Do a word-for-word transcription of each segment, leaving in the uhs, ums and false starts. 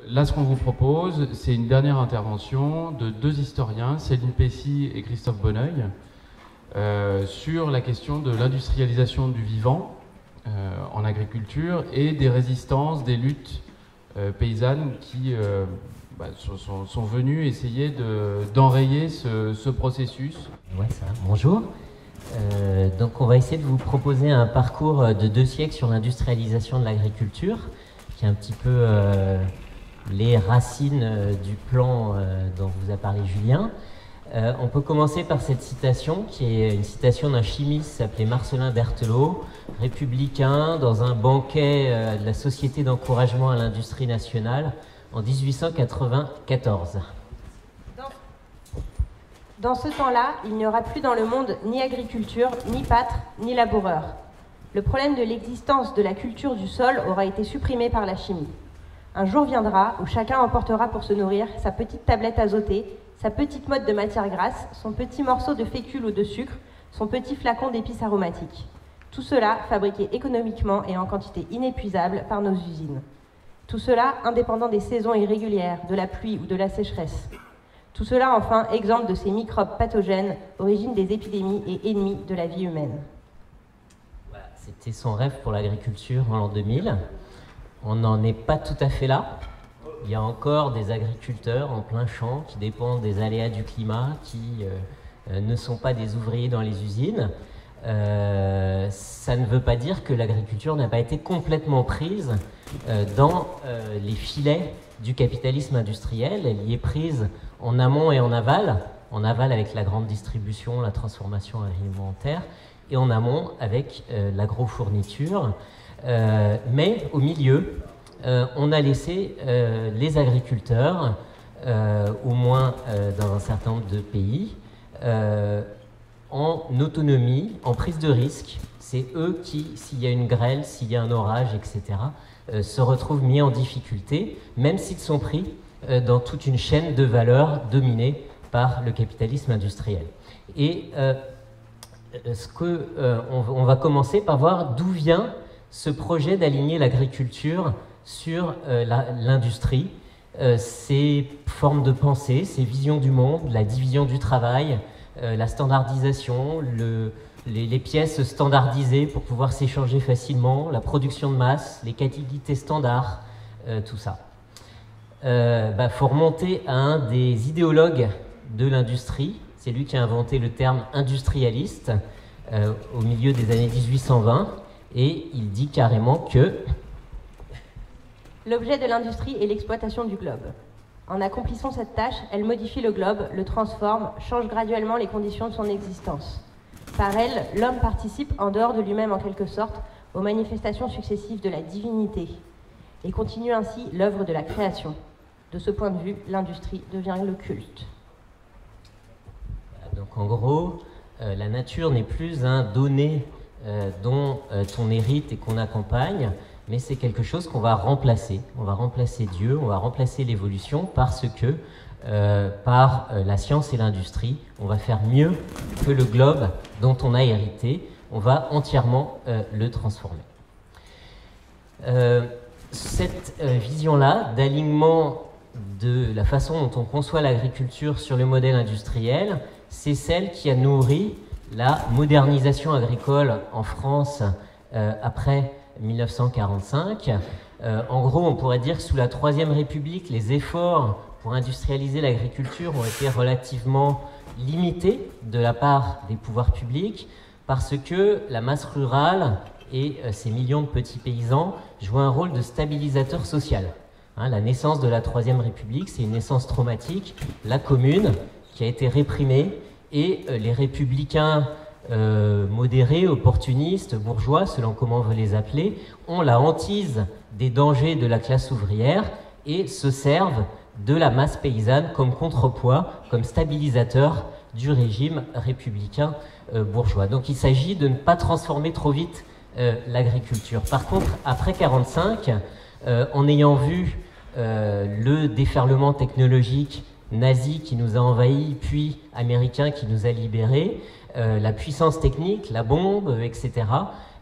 là, ce qu'on vous propose, c'est une dernière intervention de deux historiens, Céline Pessy et Christophe Bonneuil, euh, sur la question de l'industrialisation du vivant euh, en agriculture et des résistances, des luttes euh, paysannes qui euh, bah, sont, sont venues essayer de, d'enrayer ce, ce processus. Ouais, ça. Bonjour. Euh, donc on va essayer de vous proposer un parcours de deux siècles sur l'industrialisation de l'agriculture, qui est un petit peu euh, les racines euh, du plan euh, dont vous a parlé Julien. Euh, on peut commencer par cette citation, qui est une citation d'un chimiste s'appelé Marcellin Berthelot, républicain, dans un banquet euh, de la Société d'encouragement à l'industrie nationale en dix-huit cent quatre-vingt-quatorze. Dans ce temps-là, il n'y aura plus dans le monde ni agriculture, ni pâtre, ni laboureur. Le problème de l'existence de la culture du sol aura été supprimé par la chimie. Un jour viendra où chacun emportera pour se nourrir sa petite tablette azotée, sa petite motte de matière grasse, son petit morceau de fécule ou de sucre, son petit flacon d'épices aromatiques. Tout cela fabriqué économiquement et en quantité inépuisable par nos usines. Tout cela indépendant des saisons irrégulières, de la pluie ou de la sécheresse. Tout cela, enfin, exempt de ces microbes pathogènes, origine des épidémies et ennemis de la vie humaine. Voilà, c'était son rêve pour l'agriculture en l'an deux mille. On n'en est pas tout à fait là. Il y a encore des agriculteurs en plein champ qui dépendent des aléas du climat, qui euh, ne sont pas des ouvriers dans les usines. Euh, ça ne veut pas dire que l'agriculture n'a pas été complètement prise euh, dans euh, les filets du capitalisme industriel. Elle y est prise en amont et en aval, en aval avec la grande distribution, la transformation alimentaire, et en amont avec euh, l'agrofourniture. Euh, mais au milieu, euh, on a laissé euh, les agriculteurs, euh, au moins euh, dans un certain nombre de pays, euh, en autonomie, en prise de risque. C'est eux qui, s'il y a une grêle, s'il y a un orage, et cetera, euh, se retrouvent mis en difficulté, même s'ils sont pris dans toute une chaîne de valeur dominée par le capitalisme industriel. Et euh, ce que, euh, on, on va commencer par voir d'où vient ce projet d'aligner l'agriculture sur euh, l'industrie, euh, ces formes de pensée, ces visions du monde, la division du travail, euh, la standardisation, le, les, les pièces standardisées pour pouvoir s'échanger facilement, la production de masse, les quantités standards, euh, tout ça. Il euh, bah, faut remonter à un des idéologues de l'industrie. C'est lui qui a inventé le terme industrialiste euh, au milieu des années dix-huit cent vingt, et il dit carrément que l'objet de l'industrie est l'exploitation du globe. En accomplissant cette tâche, elle modifie le globe, le transforme, change graduellement les conditions de son existence. Par elle, l'homme participe, en dehors de lui-même en quelque sorte, aux manifestations successives de la divinité, et continue ainsi l'œuvre de la création. De ce point de vue, l'industrie devient le culte. Donc en gros, euh, la nature n'est plus un donné euh, dont euh, on hérite et qu'on accompagne, mais c'est quelque chose qu'on va remplacer. On va remplacer Dieu, on va remplacer l'évolution parce que euh, par euh, la science et l'industrie, on va faire mieux que le globe dont on a hérité. On va entièrement euh, le transformer. Euh, cette euh, vision-là d'alignement de la façon dont on conçoit l'agriculture sur le modèle industriel, c'est celle qui a nourri la modernisation agricole en France euh, après mille neuf cent quarante-cinq. Euh, en gros, on pourrait dire que sous la Troisième République, les efforts pour industrialiser l'agriculture ont été relativement limités de la part des pouvoirs publics parce que la masse rurale et euh, ces millions de petits paysans jouent un rôle de stabilisateur social. Hein, la naissance de la Troisième République, c'est une naissance traumatique. La commune qui a été réprimée et euh, les républicains euh, modérés, opportunistes, bourgeois, selon comment on veut les appeler, ont la hantise des dangers de la classe ouvrière et se servent de la masse paysanne comme contrepoids, comme stabilisateur du régime républicain euh, bourgeois. Donc il s'agit de ne pas transformer trop vite euh, l'agriculture. Par contre, après quarante-cinq, euh, en ayant vu euh, le déferlement technologique nazi qui nous a envahis, puis américain qui nous a libérés, euh, la puissance technique, la bombe, et cetera,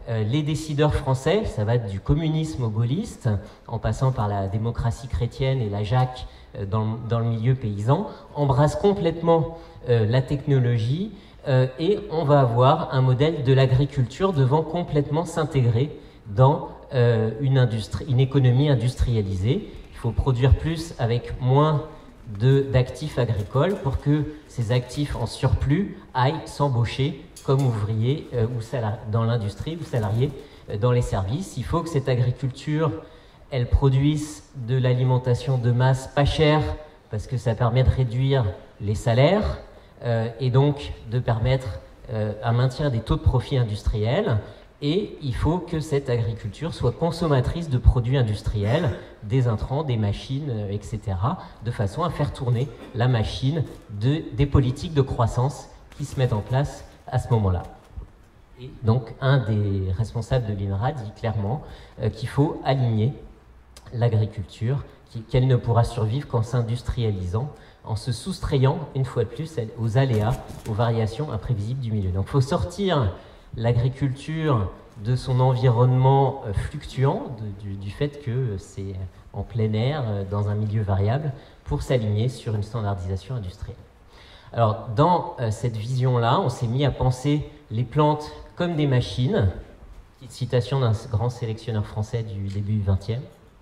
euh, les décideurs français, ça va du communisme au gaulliste, en passant par la démocratie chrétienne et la Jacques euh, dans, dans le milieu paysan, embrassent complètement euh, la technologie euh, et on va avoir un modèle de l'agriculture devant complètement s'intégrer dans euh, une, industrie, une économie industrialisée. Il faut produire plus avec moins d'actifs agricoles pour que ces actifs en surplus aillent s'embaucher comme ouvriers euh, ou dans l'industrie ou salariés euh, dans les services. Il faut que cette agriculture, elle produise de l'alimentation de masse pas chère parce que ça permet de réduire les salaires euh, et donc de permettre euh, un maintien des taux de profit industriels. Et il faut que cette agriculture soit consommatrice de produits industriels, des intrants, des machines, euh, et cetera, de façon à faire tourner la machine de, des politiques de croissance qui se mettent en place à ce moment-là. Et donc, un des responsables de l'I N R A dit clairement euh, qu'il faut aligner l'agriculture, qu'elle ne pourra survivre qu'en s'industrialisant, en se soustrayant, une fois de plus, aux aléas, aux variations imprévisibles du milieu. Donc, il faut sortir l'agriculture de son environnement euh, fluctuant, de, du, du fait que c'est en plein air, euh, dans un milieu variable, pour s'aligner sur une standardisation industrielle. Alors, dans euh, cette vision-là, on s'est mis à penser les plantes comme des machines. Petite citation d'un grand sélectionneur français du début du vingtième.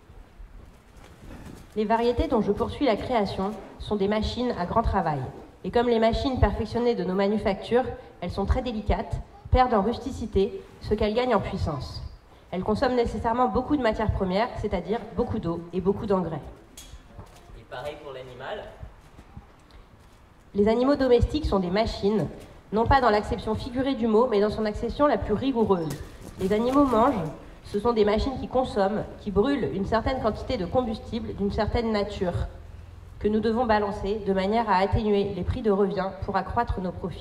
Les variétés dont je poursuis la création sont des machines à grand travail. Et comme les machines perfectionnées de nos manufactures, elles sont très délicates, perdent en rusticité ce qu'elles gagnent en puissance. Elles consomment nécessairement beaucoup de matières premières, c'est-à-dire beaucoup d'eau et beaucoup d'engrais. Et pareil pour l'animal. Les animaux domestiques sont des machines, non pas dans l'acception figurée du mot, mais dans son acception la plus rigoureuse. Les animaux mangent, ce sont des machines qui consomment, qui brûlent une certaine quantité de combustible d'une certaine nature, que nous devons balancer de manière à atténuer les prix de revient pour accroître nos profits.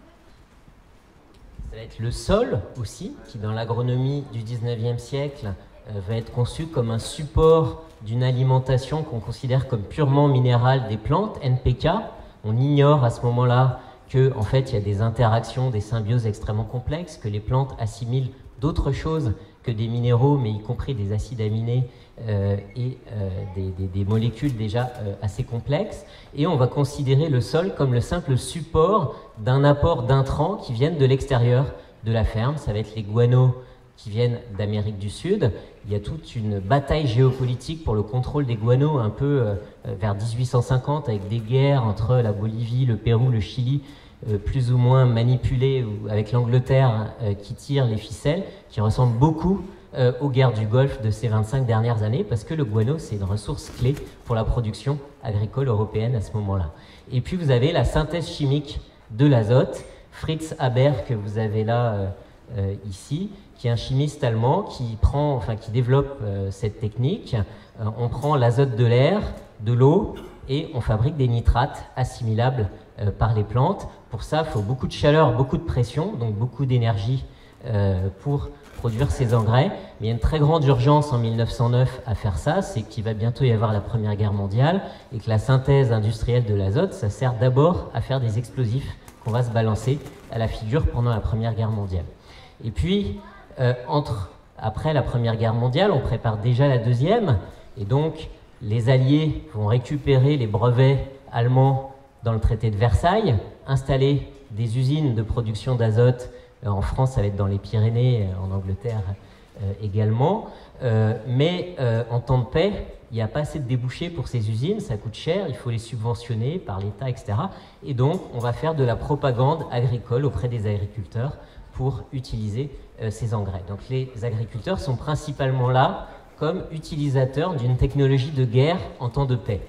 Ça va être le sol aussi, qui dans l'agronomie du dix-neuvième siècle euh, va être conçu comme un support d'une alimentation qu'on considère comme purement minérale des plantes, N P K. On ignore à ce moment-là qu'en en fait il y a des interactions, des symbioses extrêmement complexes, que les plantes assimilent d'autres choses que des minéraux, mais y compris des acides aminés euh, et euh, des, des, des molécules déjà euh, assez complexes. Et on va considérer le sol comme le simple support d'un apport d'intrants qui viennent de l'extérieur de la ferme. Ça va être les guanos qui viennent d'Amérique du Sud. Il y a toute une bataille géopolitique pour le contrôle des guanos un peu euh, vers dix-huit cent cinquante, avec des guerres entre la Bolivie, le Pérou, le Chili, Euh, plus ou moins manipulés, ou avec l'Angleterre euh, qui tire les ficelles, qui ressemblent beaucoup euh, aux guerres du Golfe de ces vingt-cinq dernières années, parce que le guano, c'est une ressource clé pour la production agricole européenne à ce moment-là. Et puis vous avez la synthèse chimique de l'azote, Fritz Haber, que vous avez là euh, euh, ici, qui est un chimiste allemand qui, prend, enfin, qui développe euh, cette technique. Euh, on prend l'azote de l'air, de l'eau, et on fabrique des nitrates assimilables euh, par les plantes. Pour ça, il faut beaucoup de chaleur, beaucoup de pression, donc beaucoup d'énergie euh, pour produire ces engrais. Mais il y a une très grande urgence en mille neuf cent neuf à faire ça, c'est qu'il va bientôt y avoir la Première Guerre mondiale et que la synthèse industrielle de l'azote, ça sert d'abord à faire des explosifs qu'on va se balancer à la figure pendant la Première Guerre mondiale. Et puis, euh, entre, après la Première Guerre mondiale, on prépare déjà la Deuxième, et donc les Alliés vont récupérer les brevets allemands dans le traité de Versailles, installer des usines de production d'azote. Euh, en France, ça va être dans les Pyrénées, euh, en Angleterre euh, également. Euh, mais euh, en temps de paix, il n'y a pas assez de débouchés pour ces usines, ça coûte cher, il faut les subventionner par l'État, et cetera. Et donc, on va faire de la propagande agricole auprès des agriculteurs pour utiliser euh, ces engrais. Donc, les agriculteurs sont principalement là comme utilisateurs d'une technologie de guerre en temps de paix.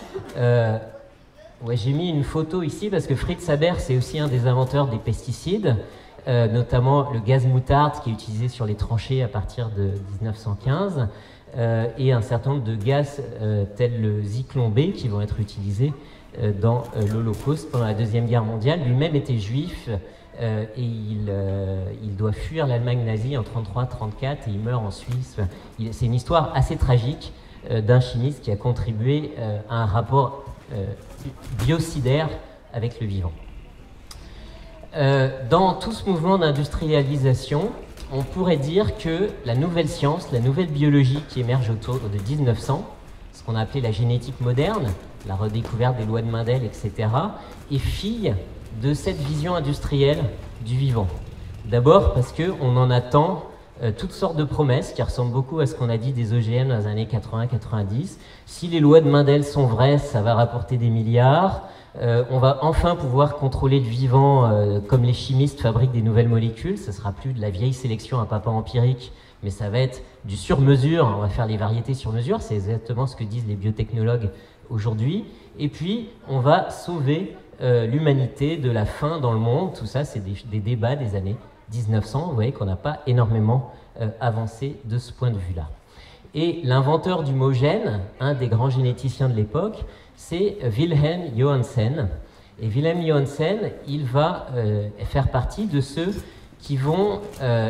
Euh, ouais, j'ai mis une photo ici parce que Fritz Haber, c'est aussi un des inventeurs des pesticides, euh, notamment le gaz moutarde qui est utilisé sur les tranchées à partir de dix-neuf cent quinze, euh, et un certain nombre de gaz euh, tels le Zyklon B qui vont être utilisés euh, dans euh, l'Holocauste pendant la Deuxième Guerre mondiale. Lui-même était juif euh, et il, euh, il doit fuir l'Allemagne nazie en trente-trois trente-quatre et il meurt en Suisse. Il, c'est une histoire assez tragique euh, d'un chimiste qui a contribué euh, à un rapport euh, biocidaire avec le vivant. Euh, dans tout ce mouvement d'industrialisation, on pourrait dire que la nouvelle science, la nouvelle biologie qui émerge autour de mille neuf cents, ce qu'on a appelé la génétique moderne, la redécouverte des lois de Mendel, et cetera, est fille de cette vision industrielle du vivant. D'abord parce qu'on en attend euh, toutes sortes de promesses qui ressemblent beaucoup à ce qu'on a dit des O G M dans les années quatre-vingts quatre-vingt-dix. Si les lois de Mendel sont vraies, ça va rapporter des milliards. Euh, on va enfin pouvoir contrôler le vivant euh, comme les chimistes fabriquent des nouvelles molécules. Ça ne sera plus de la vieille sélection à papa empirique, mais ça va être du sur-mesure. On va faire les variétés sur-mesure. C'est exactement ce que disent les biotechnologues aujourd'hui. Et puis, on va sauver euh, l'humanité de la faim dans le monde. Tout ça, c'est des, des débats des années mille neuf cents. Vous voyez qu'on n'a pas énormément euh, avancé de ce point de vue-là. Et l'inventeur du mot gène, un des grands généticiens de l'époque, c'est Wilhelm Johannsen. Et Wilhelm Johannsen, il va euh, faire partie de ceux qui vont euh,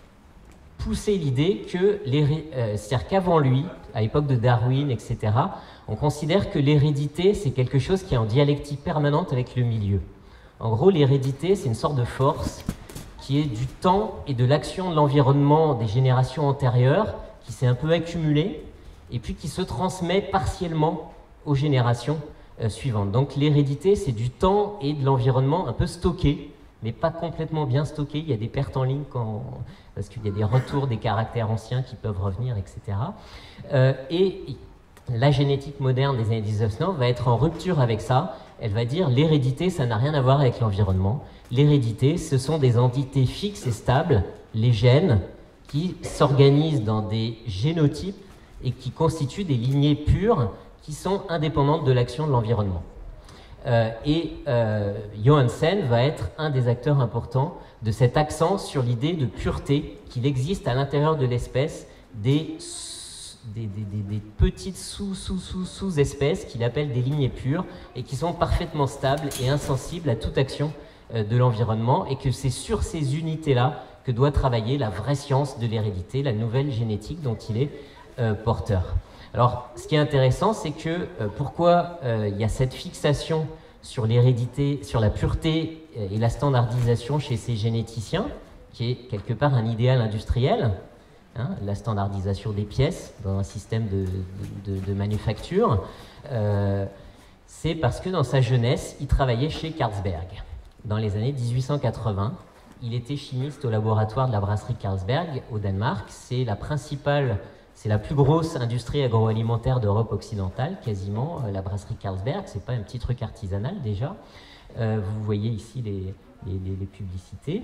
pousser l'idée que, euh, c'est-à-dire qu'avant lui, à l'époque de Darwin, et cetera, on considère que l'hérédité, c'est quelque chose qui est en dialectique permanente avec le milieu. En gros, l'hérédité, c'est une sorte de force qui est du temps et de l'action de l'environnement des générations antérieures, qui s'est un peu accumulée, et puis qui se transmet partiellement aux générations euh, suivantes. Donc l'hérédité, c'est du temps et de l'environnement un peu stocké, mais pas complètement bien stocké. Il y a des pertes en ligne quand, parce qu'il y a des retours des caractères anciens qui peuvent revenir, et cetera. Euh, et la génétique moderne des années mille neuf cents va être en rupture avec ça. Elle va dire l'hérédité, ça n'a rien à voir avec l'environnement. L'hérédité, ce sont des entités fixes et stables, les gènes, qui s'organisent dans des génotypes et qui constituent des lignées pures qui sont indépendantes de l'action de l'environnement. Euh, et euh, Johannsen va être un des acteurs importants de cet accent sur l'idée de pureté, qu'il existe à l'intérieur de l'espèce des, des, des, des, des petites sous-sous-sous-sous-espèces qu'il appelle des lignées pures et qui sont parfaitement stables et insensibles à toute action euh, de l'environnement, et que c'est sur ces unités-là que doit travailler la vraie science de l'hérédité, la nouvelle génétique dont il est euh, porteur. Alors, ce qui est intéressant, c'est que euh, pourquoi euh, il y a cette fixation sur l'hérédité, sur la pureté et la standardisation chez ces généticiens, qui est quelque part un idéal industriel, hein, la standardisation des pièces dans un système de, de, de, de manufacture, euh, c'est parce que dans sa jeunesse, il travaillait chez Carlsberg. Dans les années mille huit cent quatre-vingts, il était chimiste au laboratoire de la brasserie Carlsberg au Danemark. C'est la principale, c'est la plus grosse industrie agroalimentaire d'Europe occidentale, quasiment, la brasserie Carlsberg. C'est pas un petit truc artisanal déjà. Euh, vous voyez ici les, les, les, les publicités.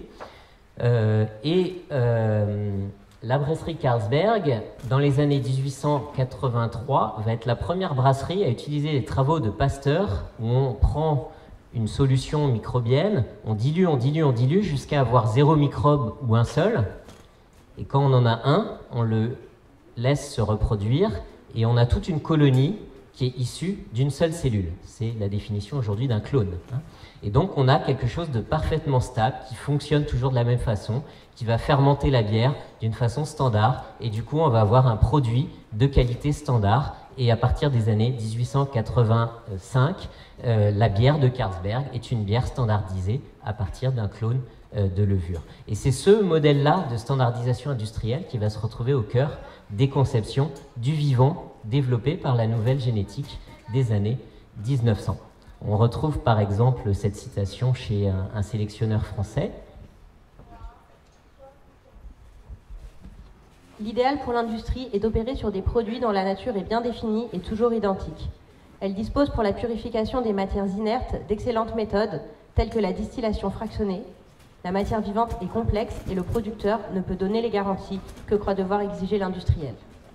Euh, et euh, la brasserie Carlsberg, dans les années mille huit cent quatre-vingt-trois, va être la première brasserie à utiliser les travaux de Pasteur, où on prend une solution microbienne, on dilue, on dilue, on dilue, jusqu'à avoir zéro microbe ou un seul. Et quand on en a un, on le laisse se reproduire, et on a toute une colonie qui est issue d'une seule cellule. C'est la définition aujourd'hui d'un clone. Hein. Et donc on a quelque chose de parfaitement stable, qui fonctionne toujours de la même façon, qui va fermenter la bière d'une façon standard, et du coup on va avoir un produit de qualité standard. Et à partir des années mille huit cent quatre-vingt-cinq, euh, la bière de Carlsberg est une bière standardisée à partir d'un clone euh, de levure. Et c'est ce modèle-là de standardisation industrielle qui va se retrouver au cœur des conceptions du vivant développées par la nouvelle génétique des années mille neuf cents. On retrouve par exemple cette citation chez un, un sélectionneur français. L'idéal pour l'industrie est d'opérer sur des produits dont la nature est bien définie et toujours identique. Elle dispose pour la purification des matières inertes d'excellentes méthodes, telles que la distillation fractionnée. La matière vivante est complexe et le producteur ne peut donner les garanties que croit devoir exiger l'industriel.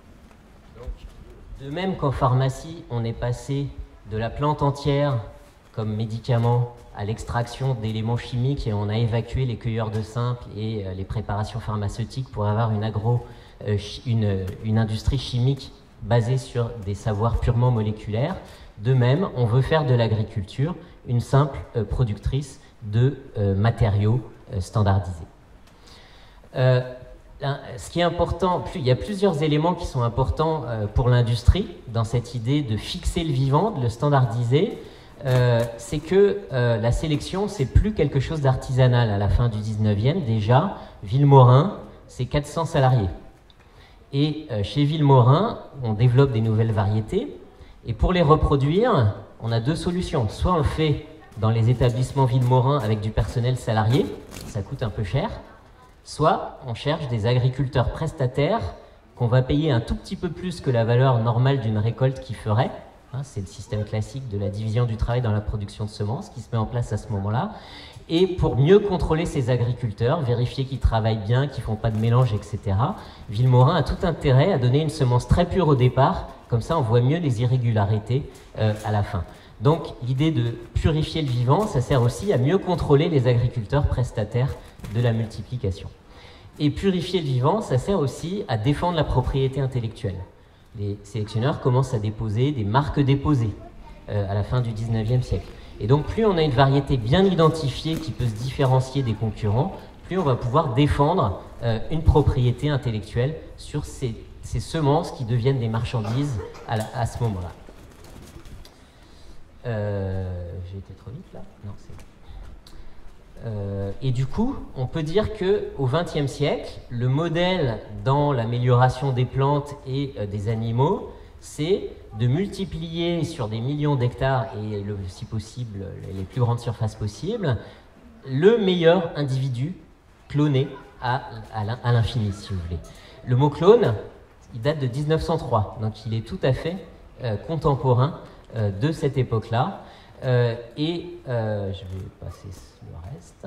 De même qu'en pharmacie, on est passé de la plante entière comme médicament à l'extraction d'éléments chimiques, et on a évacué les cueilleurs de simples et euh, les préparations pharmaceutiques pour avoir une agro euh, une, une industrie chimique basée sur des savoirs purement moléculaires. De même, on veut faire de l'agriculture une simple euh, productrice de euh, matériaux euh, standardisés. Euh, Ce qui est important, il y a plusieurs éléments qui sont importants euh, pour l'industrie dans cette idée de fixer le vivant, de le standardiser. Euh, c'est que euh, la sélection, c'est plus quelque chose d'artisanal à la fin du dix-neuvième. Déjà, Vilmorin, c'est quatre cents salariés. Et euh, chez Vilmorin, on développe des nouvelles variétés. Et pour les reproduire, on a deux solutions. Soit on le fait dans les établissements Vilmorin avec du personnel salarié, ça coûte un peu cher. Soit on cherche des agriculteurs prestataires qu'on va payer un tout petit peu plus que la valeur normale d'une récolte qu'ils feraient. Hein, c'est le système classique de la division du travail dans la production de semences qui se met en place à ce moment-là. Et pour mieux contrôler ces agriculteurs, vérifier qu'ils travaillent bien, qu'ils ne font pas de mélange, et cetera, Vilmorin a tout intérêt à donner une semence très pure au départ, comme ça on voit mieux les irrégularités euh, à la fin. Donc l'idée de purifier le vivant, ça sert aussi à mieux contrôler les agriculteurs prestataires de la multiplication. Et purifier le vivant, ça sert aussi à défendre la propriété intellectuelle. Les sélectionneurs commencent à déposer des marques déposées euh, à la fin du dix-neuvième siècle. Et donc plus on a une variété bien identifiée qui peut se différencier des concurrents, plus on va pouvoir défendre euh, une propriété intellectuelle sur ces, ces semences qui deviennent des marchandises à, la, à ce moment-là. Euh, J'ai été trop vite là? Non, c'est bon. Euh, et du coup, on peut dire qu'au vingtième siècle, le modèle dans l'amélioration des plantes et euh, des animaux, c'est de multiplier sur des millions d'hectares et, le, si possible, les plus grandes surfaces possibles, le meilleur individu cloné à, à l'infini, si vous voulez. Le mot clone, il date de mille neuf cent trois, donc il est tout à fait euh, contemporain euh, de cette époque-là. Euh, et euh, je vais passer le reste.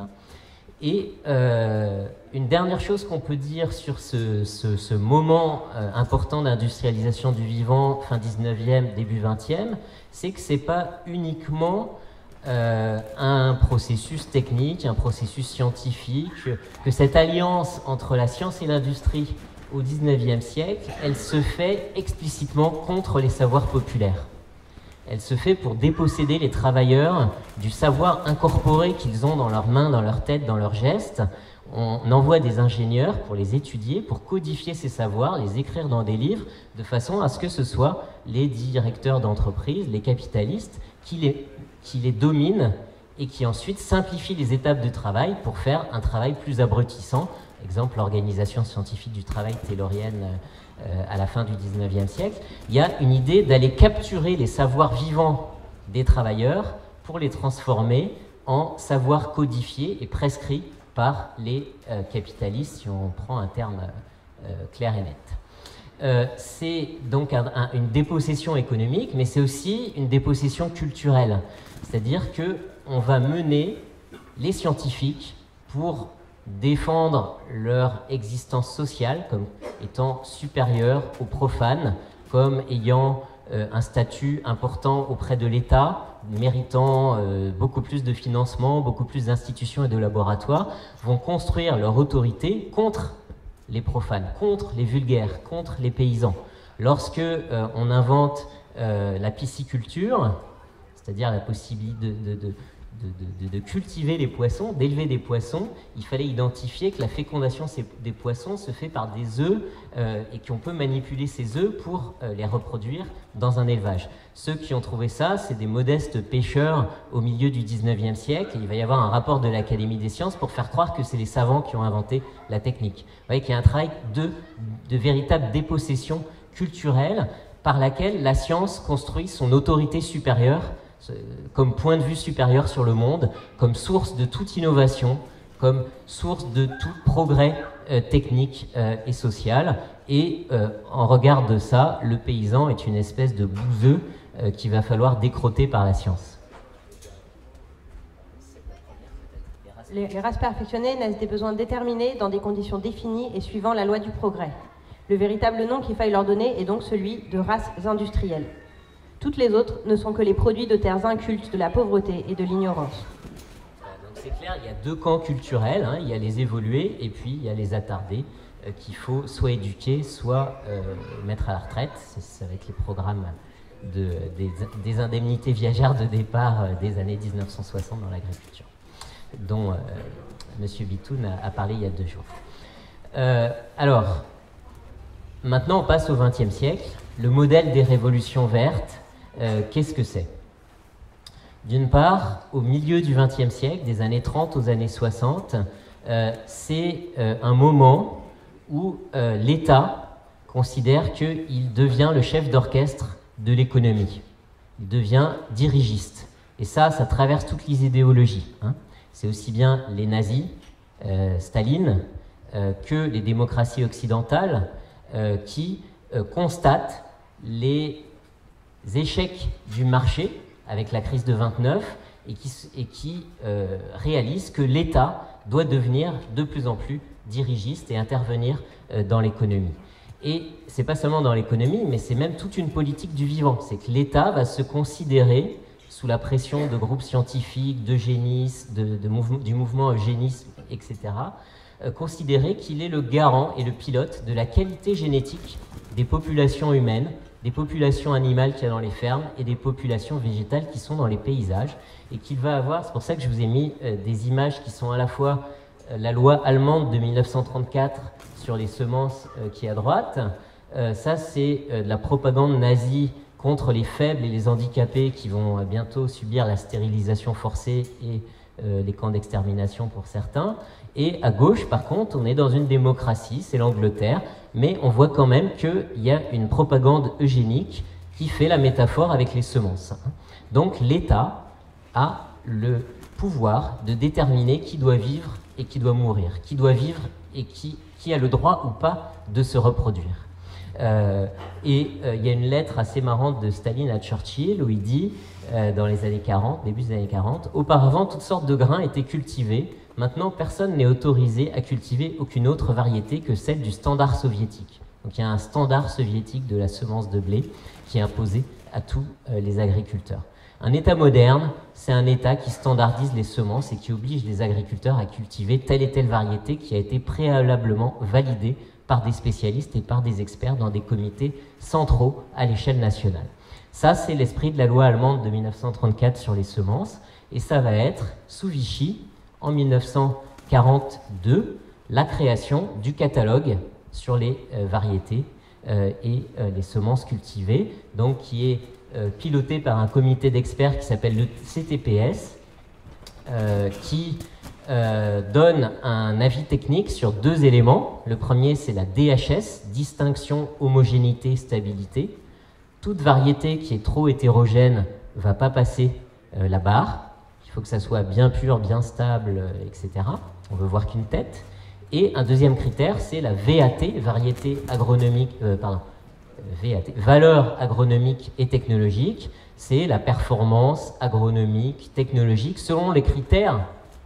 Et euh, une dernière chose qu'on peut dire sur ce, ce, ce moment euh, important d'industrialisation du vivant, fin dix-neuvième, début vingtième, c'est que ce n'est pas uniquement euh, un processus technique, un processus scientifique, que cette alliance entre la science et l'industrie au dix-neuvième siècle, elle se fait explicitement contre les savoirs populaires. Elle se fait pour déposséder les travailleurs du savoir incorporé qu'ils ont dans leurs mains, dans leur tête, dans leurs gestes. On envoie des ingénieurs pour les étudier, pour codifier ces savoirs, les écrire dans des livres, de façon à ce que ce soit les directeurs d'entreprise, les capitalistes, qui les, qui les dominent et qui ensuite simplifient les étapes de travail pour faire un travail plus abrutissant. Exemple, l'organisation scientifique du travail taylorienne euh, à la fin du dix-neuvième siècle. Il y a une idée d'aller capturer les savoirs vivants des travailleurs pour les transformer en savoirs codifiés et prescrits par les euh, capitalistes, si on prend un terme euh, clair et net. Euh, c'est donc un, un, une dépossession économique, mais c'est aussi une dépossession culturelle. C'est-à-dire qu'on va mener les scientifiques pour défendre leur existence sociale comme étant supérieure aux profanes, comme ayant euh, un statut important auprès de l'État, méritant euh, beaucoup plus de financement, beaucoup plus d'institutions et de laboratoires, vont construire leur autorité contre les profanes, contre les vulgaires, contre les paysans. Lorsque euh, on invente euh, la pisciculture, c'est-à-dire la possibilité de, de, de De, de, de cultiver les poissons, d'élever des poissons, il fallait identifier que la fécondation des poissons se fait par des œufs euh, et qu'on peut manipuler ces œufs pour euh, les reproduire dans un élevage. Ceux qui ont trouvé ça, c'est des modestes pêcheurs au milieu du dix-neuvième siècle, et il va y avoir un rapport de l'Académie des sciences pour faire croire que c'est les savants qui ont inventé la technique. Vous voyez qu'il y a un travail de, de véritable dépossession culturelle par laquelle la science construit son autorité supérieure comme point de vue supérieur sur le monde, comme source de toute innovation, comme source de tout progrès euh, technique euh, et social. Et euh, en regard de ça, le paysan est une espèce de bouseux euh, qu'il va falloir décrotter par la science. Les, les races perfectionnées naissent des besoins déterminés dans des conditions définies et suivant la loi du progrès. Le véritable nom qu'il faille leur donner est donc celui de races industrielles. Toutes les autres ne sont que les produits de terres incultes, de la pauvreté et de l'ignorance. Donc c'est clair, il y a deux camps culturels, hein, il y a les évolués et puis il y a les attardés euh, qu'il faut soit éduquer, soit euh, mettre à la retraite. C'est avec les programmes de, des, des indemnités viagères de départ euh, des années mille neuf cent soixante dans l'agriculture, dont euh, M. Bitoun a, a parlé il y a deux jours. Euh, alors, maintenant on passe au vingtième siècle. Le modèle des révolutions vertes, Euh, qu'est-ce que c'est? D'une part, au milieu du vingtième siècle, des années trente aux années soixante, euh, c'est euh, un moment où euh, l'État considère qu'il devient le chef d'orchestre de l'économie. Il devient dirigiste. Et ça, ça traverse toutes les idéologies. Hein. C'est aussi bien les nazis, euh, Staline, euh, que les démocraties occidentales euh, qui euh, constatent les échecs du marché avec la crise de vingt-neuf et qui, et qui euh, réalisent que l'État doit devenir de plus en plus dirigiste et intervenir euh, dans l'économie. Et c'est pas seulement dans l'économie, mais c'est même toute une politique du vivant. C'est que l'État va se considérer, sous la pression de groupes scientifiques, d'eugénistes, de, de mouvement, du mouvement eugénisme, et cetera, euh, considérer qu'il est le garant et le pilote de la qualité génétique des populations humaines, des populations animales qu'il y a dans les fermes et des populations végétales qui sont dans les paysages, et qu'il va avoir, c'est pour ça que je vous ai mis euh, des images qui sont à la fois euh, la loi allemande de mille neuf cent trente-quatre sur les semences euh, qui est à droite, euh, ça c'est euh, de la propagande nazie contre les faibles et les handicapés qui vont euh, bientôt subir la stérilisation forcée et euh, les camps d'extermination pour certains. Et à gauche, par contre, on est dans une démocratie, c'est l'Angleterre, mais on voit quand même qu'il y a une propagande eugénique qui fait la métaphore avec les semences. Donc l'État a le pouvoir de déterminer qui doit vivre et qui doit mourir, qui doit vivre et qui, qui a le droit ou pas de se reproduire. Euh, et euh, il y a une lettre assez marrante de Staline à Churchill où il dit, euh, dans les années quarante, début des années quarante, « Auparavant, toutes sortes de grains étaient cultivés. Maintenant, personne n'est autorisé à cultiver aucune autre variété que celle du standard soviétique. » Donc il y a un standard soviétique de la semence de blé qui est imposé à tous euh, les agriculteurs. Un État moderne, c'est un État qui standardise les semences et qui oblige les agriculteurs à cultiver telle et telle variété qui a été préalablement validée par des spécialistes et par des experts dans des comités centraux à l'échelle nationale. Ça, c'est l'esprit de la loi allemande de mille neuf cent trente-quatre sur les semences, et ça va être, sous Vichy, en mille neuf cent quarante-deux, la création du catalogue sur les euh, variétés euh, et euh, les semences cultivées, donc qui est euh, piloté par un comité d'experts qui s'appelle le C T P S, euh, qui euh, donne un avis technique sur deux éléments. Le premier, c'est la D H S, distinction, homogénéité, stabilité. Toute variété qui est trop hétérogène ne va pas passer euh, la barre. Il faut que ça soit bien pur, bien stable, euh, et cetera. On veut voir qu'une tête. Et un deuxième critère, c'est la V A T, variété agronomique, euh, pardon, V A T, valeur agronomique et technologique. C'est la performance agronomique, technologique, selon les critères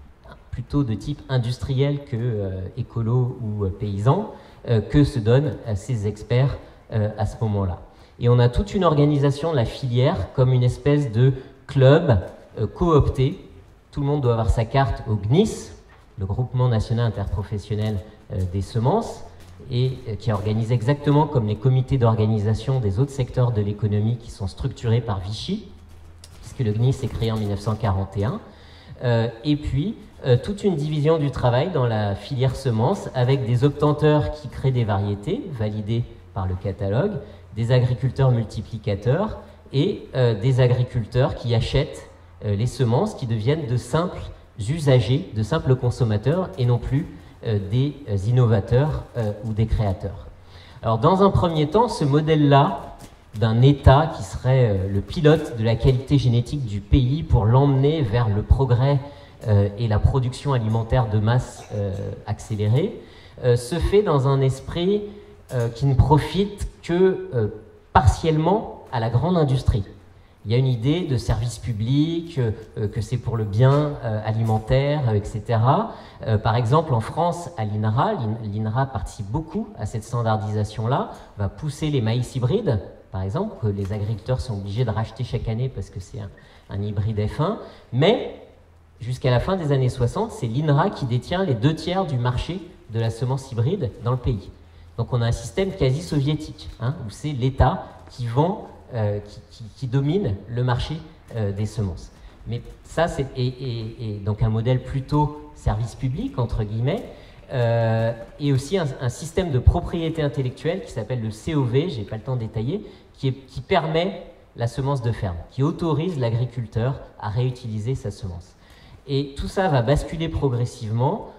plutôt de type industriel que euh, écolo ou euh, paysan, euh, que se donnent euh, ces experts euh, à ce moment-là. Et on a toute une organisation de la filière comme une espèce de club euh, coopté. Tout le monde doit avoir sa carte au G N I S, le groupement national interprofessionnel euh, des semences, et euh, qui est organisé exactement comme les comités d'organisation des autres secteurs de l'économie qui sont structurés par Vichy, puisque le G N I S est créé en mille neuf cent quarante et un. Euh, et puis, euh, toute une division du travail dans la filière semences, avec des obtenteurs qui créent des variétés, validées par le catalogue, des agriculteurs multiplicateurs et euh, des agriculteurs qui achètent euh, les semences, qui deviennent de simples usagers, de simples consommateurs, et non plus euh, des euh, innovateurs euh, ou des créateurs. Alors, dans un premier temps, ce modèle-là d'un État qui serait euh, le pilote de la qualité génétique du pays pour l'emmener vers le progrès euh, et la production alimentaire de masse euh, accélérée, euh, se fait dans un esprit euh, qui ne profite que euh, partiellement à la grande industrie. Il y a une idée de service public, euh, que c'est pour le bien euh, alimentaire, euh, et cetera. Euh, par exemple, en France, à l'I N R A, l'I N R A participe beaucoup à cette standardisation-là, va pousser les maïs hybrides, par exemple, que les agriculteurs sont obligés de racheter chaque année parce que c'est un, un hybride F un. Mais jusqu'à la fin des années soixante, c'est l'I N R A qui détient les deux tiers du marché de la semence hybride dans le pays. Donc on a un système quasi soviétique, hein, où c'est l'État qui vend, euh, qui, qui, qui domine le marché euh, des semences. Mais ça, c'est et, et, et donc un modèle plutôt service public, entre guillemets, euh, et aussi un, un système de propriété intellectuelle qui s'appelle le C O V, j'ai pas le temps de détailler, qui, est, qui permet la semence de ferme, qui autorise l'agriculteur à réutiliser sa semence. Et tout ça va basculer progressivement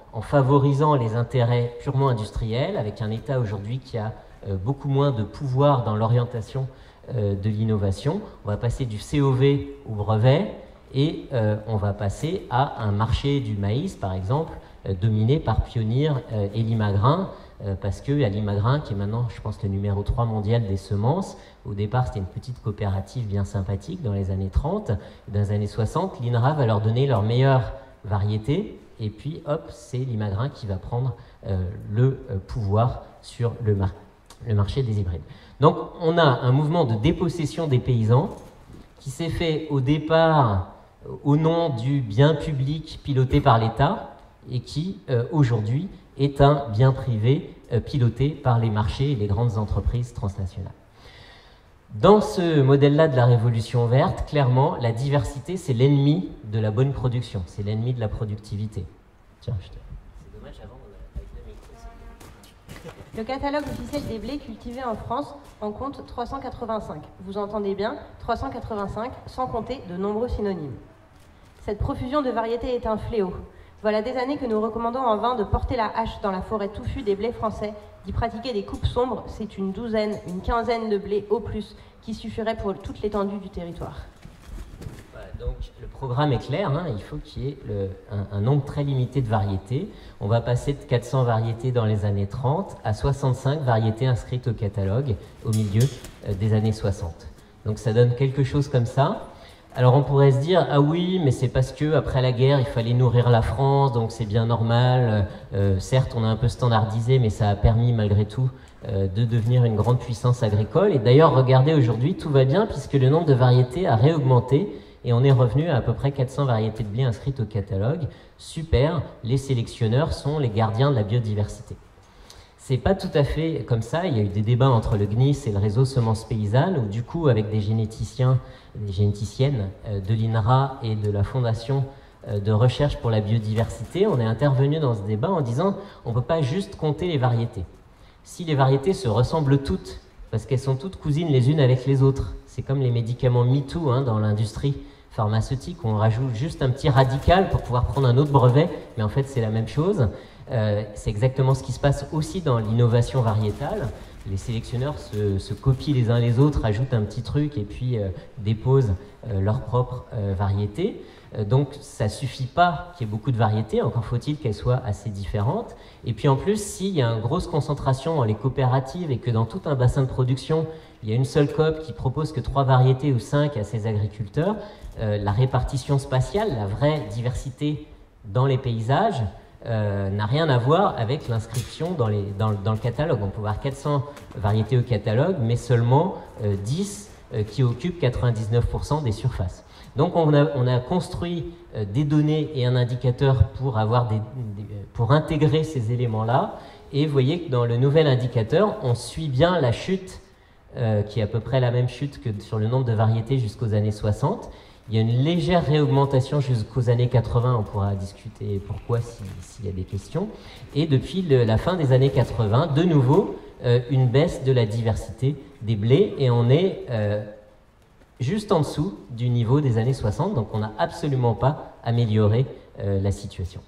en favorisant les intérêts purement industriels, avec un État aujourd'hui qui a euh, beaucoup moins de pouvoir dans l'orientation euh, de l'innovation. On va passer du C O V au brevet et euh, on va passer à un marché du maïs, par exemple, euh, dominé par Pionir euh, et Limagrain, euh, parce qu'il y a Limagrain qui est maintenant, je pense, le numéro trois mondial des semences. Au départ, c'était une petite coopérative bien sympathique dans les années trente. Dans les années soixante, l'I N R A va leur donner leurs meilleures variétés, et puis, hop, c'est Limagrain qui va prendre euh, le euh, pouvoir sur le, mar le marché des hybrides. Donc, on a un mouvement de dépossession des paysans qui s'est fait au départ au nom du bien public piloté par l'État et qui, euh, aujourd'hui, est un bien privé euh, piloté par les marchés et les grandes entreprises transnationales. Dans ce modèle-là de la révolution verte, clairement, la diversité, c'est l'ennemi de la bonne production, c'est l'ennemi de la productivité. Tiens, je te... C'est dommage, avant, on a avec le micro. Le catalogue officiel des blés cultivés en France en compte trois cent quatre-vingt-cinq. Vous entendez bien, trois cent quatre-vingt-cinq, sans compter de nombreux synonymes. Cette profusion de variétés est un fléau. Voilà des années que nous recommandons en vain de porter la hache dans la forêt touffue des blés français, d'y pratiquer des coupes sombres, c'est une douzaine, une quinzaine de blés au plus, qui suffirait pour toute l'étendue du territoire. Voilà, donc le programme est clair, hein, il faut qu'il y ait le, un, un nombre très limité de variétés. On va passer de quatre cents variétés dans les années trente à soixante-cinq variétés inscrites au catalogue au milieu euh, des années soixante. Donc ça donne quelque chose comme ça. Alors on pourrait se dire, ah oui, mais c'est parce que après la guerre, il fallait nourrir la France, donc c'est bien normal. Euh, certes, on a un peu standardisé, mais ça a permis malgré tout euh, de devenir une grande puissance agricole. Et d'ailleurs, regardez, aujourd'hui, tout va bien puisque le nombre de variétés a réaugmenté et on est revenu à à peu près quatre cents variétés de blé inscrites au catalogue. Super, les sélectionneurs sont les gardiens de la biodiversité. C'est pas tout à fait comme ça. Il y a eu des débats entre le G N I S et le réseau Semences Paysannes, où du coup, avec des généticiens, des généticiennes de l'I N R A et de la Fondation de recherche pour la biodiversité, on est intervenu dans ce débat en disant on ne peut pas juste compter les variétés. Si les variétés se ressemblent toutes, parce qu'elles sont toutes cousines les unes avec les autres, c'est comme les médicaments MeToo hein, dans l'industrie pharmaceutique, où on rajoute juste un petit radical pour pouvoir prendre un autre brevet, mais en fait c'est la même chose. Euh, c'est exactement ce qui se passe aussi dans l'innovation variétale. Les sélectionneurs se, se copient les uns les autres, ajoutent un petit truc et puis euh, déposent euh, leur propre euh, variété. Euh, donc ça ne suffit pas qu'il y ait beaucoup de variétés, encore faut-il qu'elles soient assez différentes. Et puis en plus, s'il y a une grosse concentration dans les coopératives et que dans tout un bassin de production, il y a une seule coop qui propose que trois variétés ou cinq à ses agriculteurs, euh, la répartition spatiale, la vraie diversité dans les paysages, Euh, n'a rien à voir avec l'inscription dans, dans, dans le catalogue. On peut avoir quatre cents variétés au catalogue, mais seulement euh, dix euh, qui occupent quatre-vingt-dix-neuf pour cent des surfaces. Donc on a, on a construit euh, des données et un indicateur pour, avoir des, des, pour intégrer ces éléments-là. Et vous voyez que dans le nouvel indicateur, on suit bien la chute, euh, qui est à peu près la même chute que sur le nombre de variétés jusqu'aux années soixante. Il y a une légère réaugmentation jusqu'aux années quatre-vingts, on pourra discuter pourquoi s'il si y a des questions. Et depuis le, la fin des années quatre-vingts, de nouveau, euh, une baisse de la diversité des blés, et on est euh, juste en dessous du niveau des années soixante, donc on n'a absolument pas amélioré euh, la situation.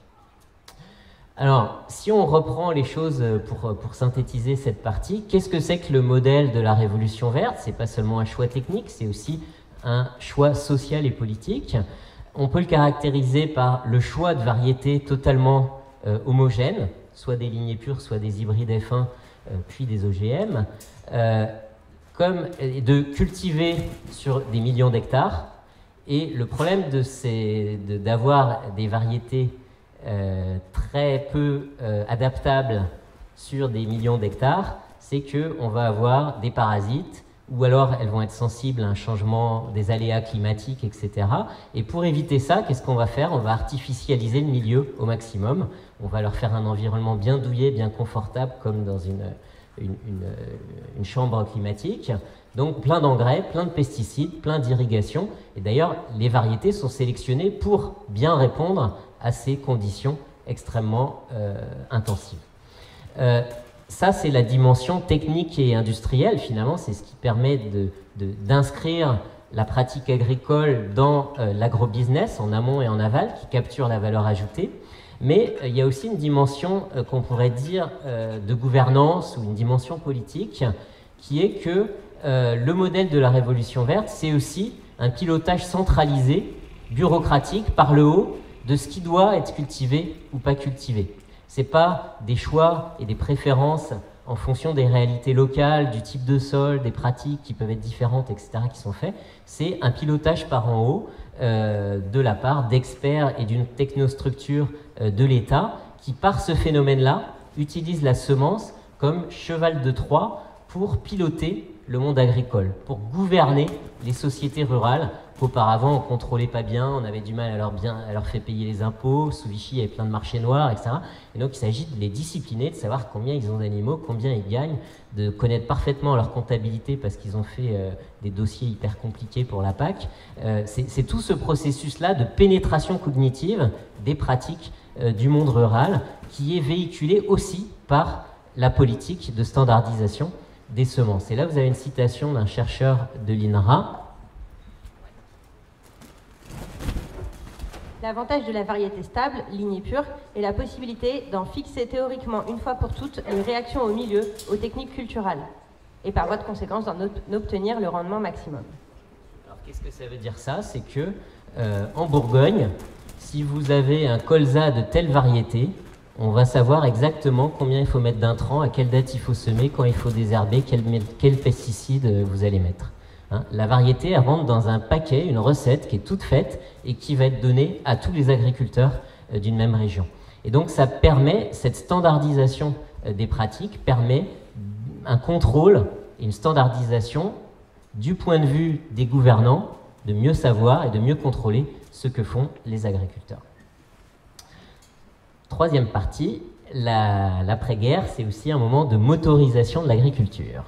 Alors, si on reprend les choses pour, pour synthétiser cette partie, qu'est-ce que c'est que le modèle de la révolution verte? C'est pas seulement un choix technique, c'est aussi un choix social et politique. On peut le caractériser par le choix de variétés totalement euh, homogènes, soit des lignées pures, soit des hybrides F un, euh, puis des O G M, euh, comme de cultiver sur des millions d'hectares. Et le problème de ces, de, d'avoir des variétés euh, très peu euh, adaptables sur des millions d'hectares, c'est qu'on va avoir des parasites, ou alors elles vont être sensibles à un changement des aléas climatiques, et cetera. Et pour éviter ça, qu'est-ce qu'on va faire? On va artificialiser le milieu au maximum. On va leur faire un environnement bien douillet, bien confortable, comme dans une, une, une, une chambre climatique. Donc plein d'engrais, plein de pesticides, plein d'irrigation. Et d'ailleurs, les variétés sont sélectionnées pour bien répondre à ces conditions extrêmement euh, intensives. Euh, Ça, c'est la dimension technique et industrielle, finalement. C'est ce qui permet de, de, d'inscrire la pratique agricole dans euh, l'agrobusiness, en amont et en aval, qui capture la valeur ajoutée. Mais euh, il y a aussi une dimension euh, qu'on pourrait dire euh, de gouvernance ou une dimension politique, qui est que euh, le modèle de la Révolution verte, c'est aussi un pilotage centralisé, bureaucratique, par le haut, de ce qui doit être cultivé ou pas cultivé. Ce n'est pas des choix et des préférences en fonction des réalités locales, du type de sol, des pratiques qui peuvent être différentes, et cetera, qui sont faits. C'est un pilotage par en haut euh, de la part d'experts et d'une technostructure euh, de l'État qui, par ce phénomène-là, utilise la semence comme cheval de Troie pour piloter le monde agricole, pour gouverner les sociétés rurales qu'auparavant on ne contrôlait pas bien, on avait du mal à leur, bien, à leur faire payer les impôts, sous Vichy il y avait plein de marchés noirs, et cetera. Et donc il s'agit de les discipliner, de savoir combien ils ont d'animaux, combien ils gagnent, de connaître parfaitement leur comptabilité parce qu'ils ont fait euh, des dossiers hyper compliqués pour la P A C. Euh, c'est tout ce processus-là de pénétration cognitive des pratiques euh, du monde rural qui est véhiculé aussi par la politique de standardisation des semences. Et là, vous avez une citation d'un chercheur de l'I N R A. L'avantage de la variété stable, lignée pure, est la possibilité d'en fixer théoriquement une fois pour toutes les réactions au milieu, aux techniques culturelles, et par voie de conséquence d'en obtenir le rendement maximum. Alors qu'est-ce que ça veut dire ça? C'est que euh, en Bourgogne, si vous avez un colza de telle variété, on va savoir exactement combien il faut mettre d'intrants, à quelle date il faut semer, quand il faut désherber, quel, quel pesticide vous allez mettre. Hein, la variété, elle rentre dans un paquet, une recette qui est toute faite et qui va être donnée à tous les agriculteurs euh, d'une même région. Et donc ça permet, cette standardisation euh, des pratiques permet un contrôle et une standardisation du point de vue des gouvernants, de mieux savoir et de mieux contrôler ce que font les agriculteurs. Troisième partie, l'après-guerre, c'est aussi un moment de motorisation de l'agriculture.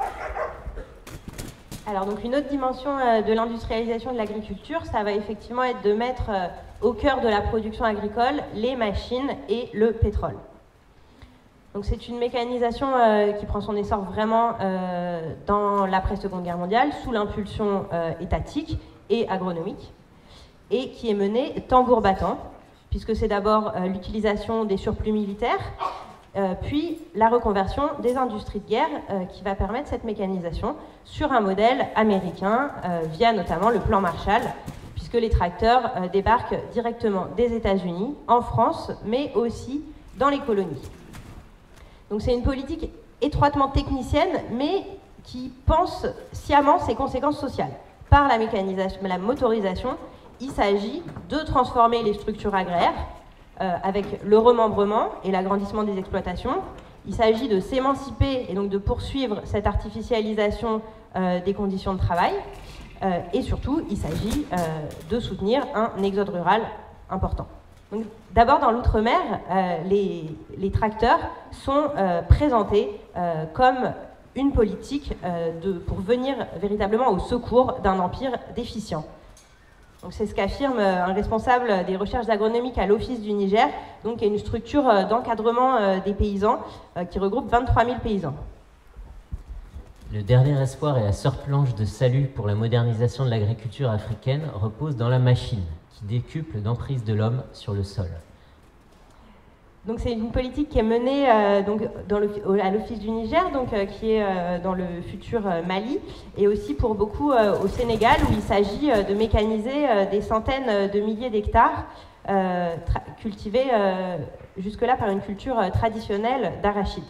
Alors donc une autre dimension euh, de l'industrialisation de l'agriculture, ça va effectivement être de mettre euh, au cœur de la production agricole les machines et le pétrole. Donc c'est une mécanisation euh, qui prend son essor vraiment euh, dans l'après-Seconde Guerre mondiale, sous l'impulsion euh, étatique et agronomique, et qui est menée tambour battant, puisque c'est d'abord euh, l'utilisation des surplus militaires, Euh, puis la reconversion des industries de guerre euh, qui va permettre cette mécanisation sur un modèle américain euh, via notamment le plan Marshall, puisque les tracteurs euh, débarquent directement des États-Unis, en France, mais aussi dans les colonies. Donc c'est une politique étroitement technicienne, mais qui pense sciemment ses conséquences sociales. Par la mécanisation, la motorisation, il s'agit de transformer les structures agraires, Euh, avec le remembrement et l'agrandissement des exploitations. Il s'agit de s'émanciper et donc de poursuivre cette artificialisation euh, des conditions de travail. Euh, et surtout, il s'agit euh, de soutenir un exode rural important. D'abord, dans l'outre-mer, euh, les, les tracteurs sont euh, présentés euh, comme une politique euh, de, pour venir véritablement au secours d'un empire déficient. C'est ce qu'affirme un responsable des recherches agronomiques à l'Office du Niger, donc qui est une structure d'encadrement des paysans qui regroupe vingt-trois mille paysans. Le dernier espoir et la sœur planche de salut pour la modernisation de l'agriculture africaine repose dans la machine, qui décuple l'emprise de l'homme sur le sol. Donc c'est une politique qui est menée euh, donc, dans le, à l'Office du Niger, donc, euh, qui est euh, dans le futur euh, Mali, et aussi pour beaucoup euh, au Sénégal, où il s'agit euh, de mécaniser euh, des centaines de milliers d'hectares euh, cultivés euh, jusque-là par une culture euh, traditionnelle d'arachide.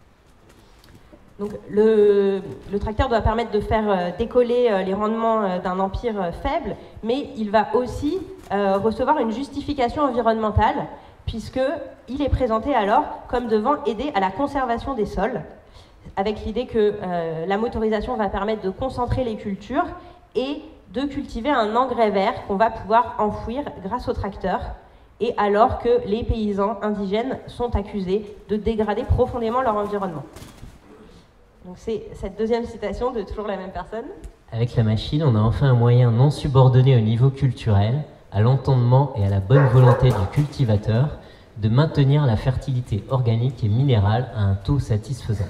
Donc le, le tracteur doit permettre de faire euh, décoller euh, les rendements euh, d'un empire euh, faible, mais il va aussi euh, recevoir une justification environnementale, puisqu'il est présenté alors comme devant aider à la conservation des sols, avec l'idée que euh, la motorisation va permettre de concentrer les cultures et de cultiver un engrais vert qu'on va pouvoir enfouir grâce au tracteur, et alors que les paysans indigènes sont accusés de dégrader profondément leur environnement. Donc c'est cette deuxième citation de toujours la même personne. Avec la machine, on a enfin un moyen non subordonné au niveau culturel, à l'entendement et à la bonne volonté du cultivateur, de maintenir la fertilité organique et minérale à un taux satisfaisant.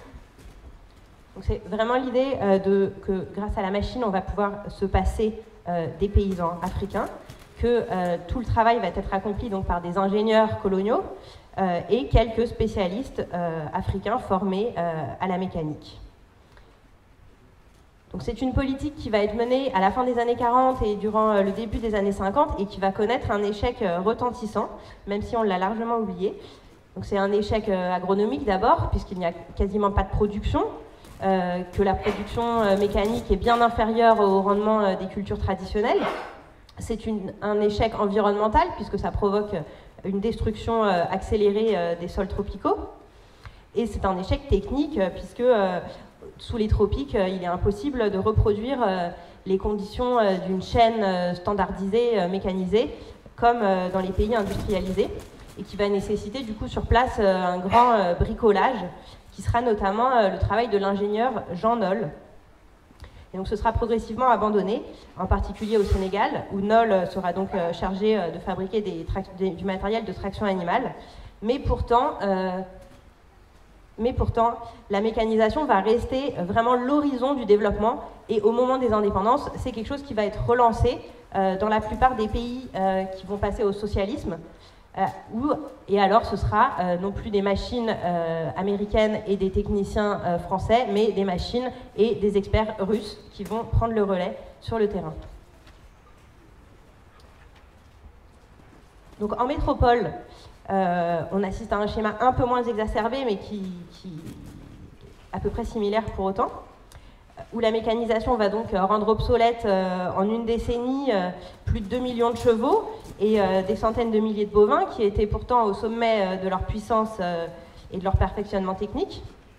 C'est vraiment l'idée euh, de, que grâce à la machine, on va pouvoir se passer euh, des paysans africains, que euh, tout le travail va être accompli donc, par des ingénieurs coloniaux euh, et quelques spécialistes euh, africains formés euh, à la mécanique. Donc c'est une politique qui va être menée à la fin des années quarante et durant euh, le début des années cinquante et qui va connaître un échec euh, retentissant, même si on l'a largement oublié. Donc c'est un échec euh, agronomique d'abord, puisqu'il n'y a quasiment pas de production, euh, que la production euh, mécanique est bien inférieure au rendement euh, des cultures traditionnelles. C'est un échec environnemental, puisque ça provoque une destruction euh, accélérée euh, des sols tropicaux. Et c'est un échec technique, euh, puisque euh, sous les tropiques, euh, il est impossible de reproduire euh, les conditions euh, d'une chaîne euh, standardisée, euh, mécanisée, comme euh, dans les pays industrialisés, et qui va nécessiter du coup sur place euh, un grand euh, bricolage, qui sera notamment euh, le travail de l'ingénieur Jean Noll. Et donc ce sera progressivement abandonné, en particulier au Sénégal, où Noll sera donc euh, chargé euh, de fabriquer des des, du matériel de traction animale. Mais pourtant, euh, mais pourtant, la mécanisation va rester vraiment l'horizon du développement. Et au moment des indépendances, c'est quelque chose qui va être relancé euh, dans la plupart des pays euh, qui vont passer au socialisme. Euh, où, et alors ce sera euh, non plus des machines euh, américaines et des techniciens euh, français, mais des machines et des experts russes qui vont prendre le relais sur le terrain. Donc en métropole, euh, on assiste à un schéma un peu moins exacerbé, mais qui, qui est à peu près similaire pour autant, où la mécanisation va donc rendre obsolète euh, en une décennie euh, plus de deux millions de chevaux et euh, des centaines de milliers de bovins qui étaient pourtant au sommet euh, de leur puissance euh, et de leur perfectionnement technique.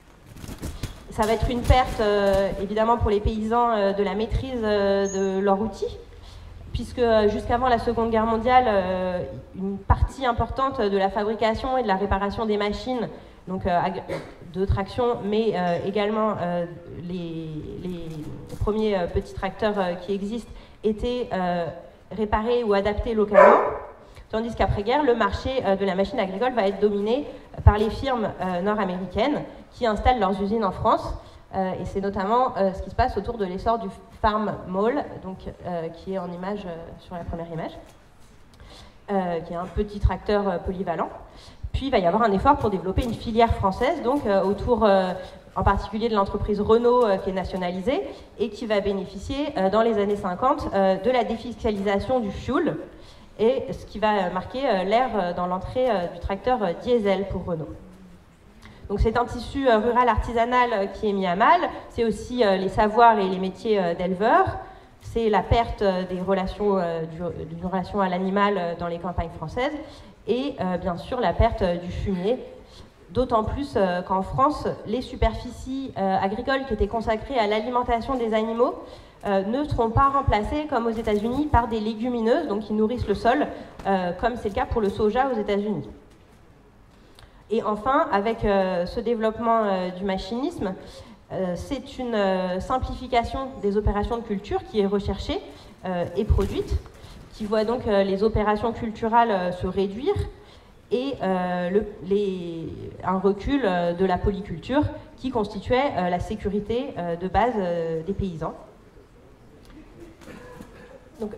Ça va être une perte euh, évidemment pour les paysans euh, de la maîtrise euh, de leur outil, puisque euh, jusqu'avant la Seconde Guerre mondiale, euh, une partie importante de la fabrication et de la réparation des machines donc euh, de traction, mais euh, également euh, les, les premiers euh, petits tracteurs euh, qui existent étaient euh, réparés ou adaptés localement, tandis qu'après-guerre, le marché euh, de la machine agricole va être dominé par les firmes euh, nord-américaines qui installent leurs usines en France, euh, et c'est notamment euh, ce qui se passe autour de l'essor du Farm Mall, donc, euh, qui est en image euh, sur la première image, euh, qui est un petit tracteur euh, polyvalent. Puis il va y avoir un effort pour développer une filière française, donc euh, autour euh, en particulier de l'entreprise Renault euh, qui est nationalisée et qui va bénéficier euh, dans les années cinquante euh, de la défiscalisation du fioul, et ce qui va marquer euh, l'ère euh, dans l'entrée euh, du tracteur euh, diesel pour Renault. Donc c'est un tissu euh, rural artisanal euh, qui est mis à mal, c'est aussi euh, les savoirs et les métiers euh, d'éleveurs, c'est la perte euh, des relations, euh, du, d'une relation à l'animal euh, dans les campagnes françaises, et euh, bien sûr la perte euh, du fumier, d'autant plus euh, qu'en France, les superficies euh, agricoles qui étaient consacrées à l'alimentation des animaux euh, ne seront pas remplacées, comme aux États-Unis, par des légumineuses, donc qui nourrissent le sol, euh, comme c'est le cas pour le soja aux États-Unis. Et enfin, avec euh, ce développement euh, du machinisme, euh, c'est une euh, simplification des opérations de culture qui est recherchée euh, et produite, qui voit donc euh, les opérations culturales euh, se réduire et euh, le, les, un recul euh, de la polyculture qui constituait euh, la sécurité euh, de base euh, des paysans. Donc,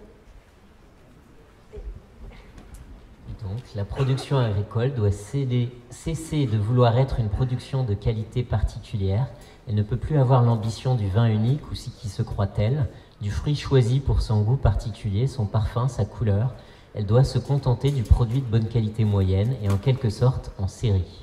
donc, la production agricole doit céder, cesser de vouloir être une production de qualité particulière. Elle ne peut plus avoir l'ambition du vin unique ou si qui se croit tel, du fruit choisi pour son goût particulier, son parfum, sa couleur. Elle doit se contenter du produit de bonne qualité moyenne et en quelque sorte en série.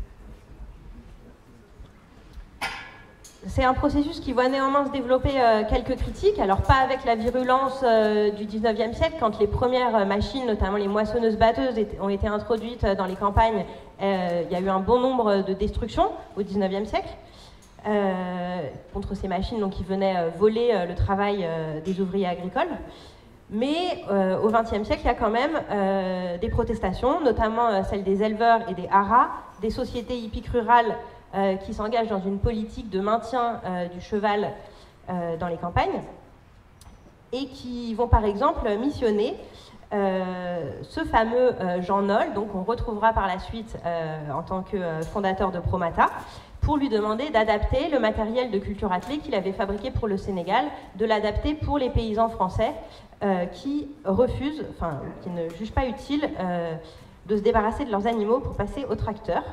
C'est un processus qui voit néanmoins se développer euh, quelques critiques, alors pas avec la virulence euh, du dix-neuvième siècle, quand les premières machines, notamment les moissonneuses-batteuses, ont été introduites dans les campagnes. Euh, il y a eu un bon nombre de destructions au dix-neuvième siècle. Euh, contre ces machines donc, qui venaient euh, voler euh, le travail euh, des ouvriers agricoles. Mais euh, au vingtième siècle, il y a quand même euh, des protestations, notamment euh, celles des éleveurs et des haras, des sociétés hippiques rurales euh, qui s'engagent dans une politique de maintien euh, du cheval euh, dans les campagnes, et qui vont par exemple missionner euh, ce fameux euh, Jean Noll, donc on retrouvera par la suite euh, en tant que euh, fondateur de Promata, pour lui demander d'adapter le matériel de culture attelée qu'il avait fabriqué pour le Sénégal, de l'adapter pour les paysans français euh, qui refusent, enfin, qui ne jugent pas utile euh, de se débarrasser de leurs animaux pour passer au tracteur.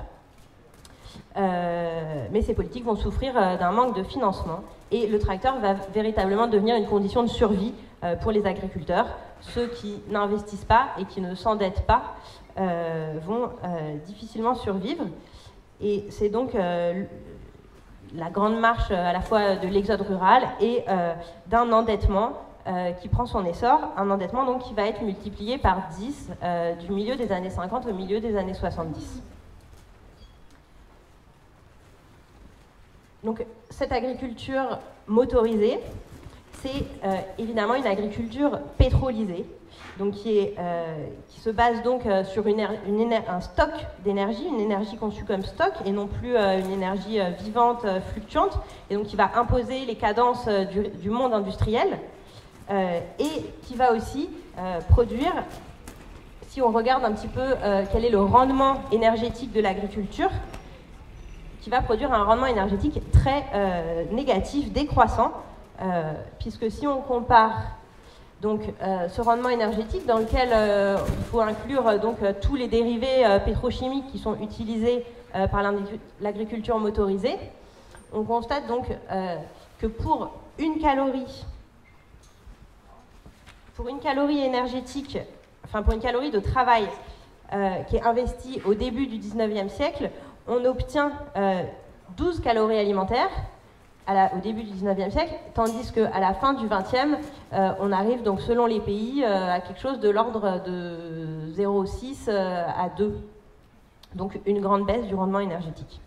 Euh, mais ces politiques vont souffrir euh, d'un manque de financement et le tracteur va véritablement devenir une condition de survie euh, pour les agriculteurs. Ceux qui n'investissent pas et qui ne s'endettent pas euh, vont euh, difficilement survivre. Et c'est donc euh, la grande marche à la fois de l'exode rural et euh, d'un endettement euh, qui prend son essor, un endettement donc qui va être multiplié par dix euh, du milieu des années cinquante au milieu des années soixante-dix. Donc cette agriculture motorisée, c'est euh, évidemment une agriculture pétrolisée, donc qui, est, euh, qui se base donc euh, sur une, une, un stock d'énergie, une énergie conçue comme stock et non plus euh, une énergie euh, vivante, euh, fluctuante, et donc qui va imposer les cadences euh, du, du monde industriel euh, et qui va aussi euh, produire, si on regarde un petit peu euh, quel est le rendement énergétique de l'agriculture, qui va produire un rendement énergétique très euh, négatif, décroissant, euh, puisque si on compare donc, euh, ce rendement énergétique dans lequel euh, il faut inclure euh, donc, euh, tous les dérivés euh, pétrochimiques qui sont utilisés euh, par l'agriculture motorisée, on constate donc euh, que pour une calorie, pour une calorie énergétique, enfin pour une calorie de travail euh, qui est investie au début du dix-neuvième siècle, on obtient euh, douze calories alimentaires à la, au début du dix-neuvième siècle, tandis qu'à la fin du vingtième, euh, on arrive donc selon les pays euh, à quelque chose de l'ordre de zéro virgule six euh, à deux. Donc une grande baisse du rendement énergétique.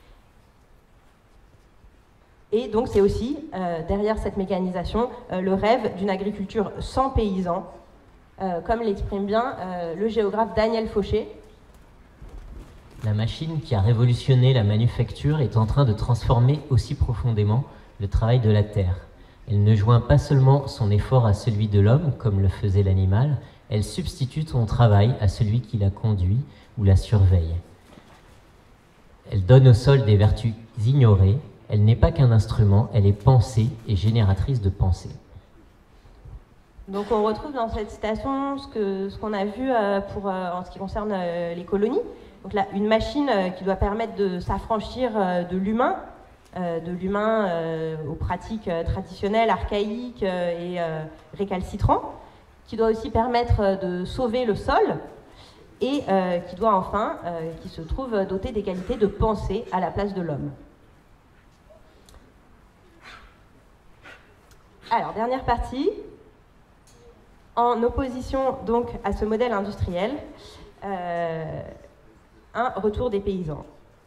Et donc c'est aussi, euh, derrière cette mécanisation, euh, le rêve d'une agriculture sans paysans, euh, comme l'exprime bien euh, le géographe Daniel Fauché. La machine qui a révolutionné la manufacture est en train de transformer aussi profondément le travail de la terre. Elle ne joint pas seulement son effort à celui de l'homme, comme le faisait l'animal, elle substitue son travail à celui qui la conduit ou la surveille. Elle donne au sol des vertus ignorées, elle n'est pas qu'un instrument, elle est pensée et génératrice de pensée. Donc on retrouve dans cette citation ce que, ce qu'on a vu euh, pour, euh, en ce qui concerne euh, les colonies. Donc là, une machine euh, qui doit permettre de s'affranchir euh, de l'humain, euh, de l'humain euh, aux pratiques euh, traditionnelles, archaïques euh, et euh, récalcitrants, qui doit aussi permettre euh, de sauver le sol et euh, qui doit enfin, euh, qui se trouve doté des qualités de pensée à la place de l'homme. Alors, dernière partie, en opposition donc à ce modèle industriel, euh, un retour des paysans.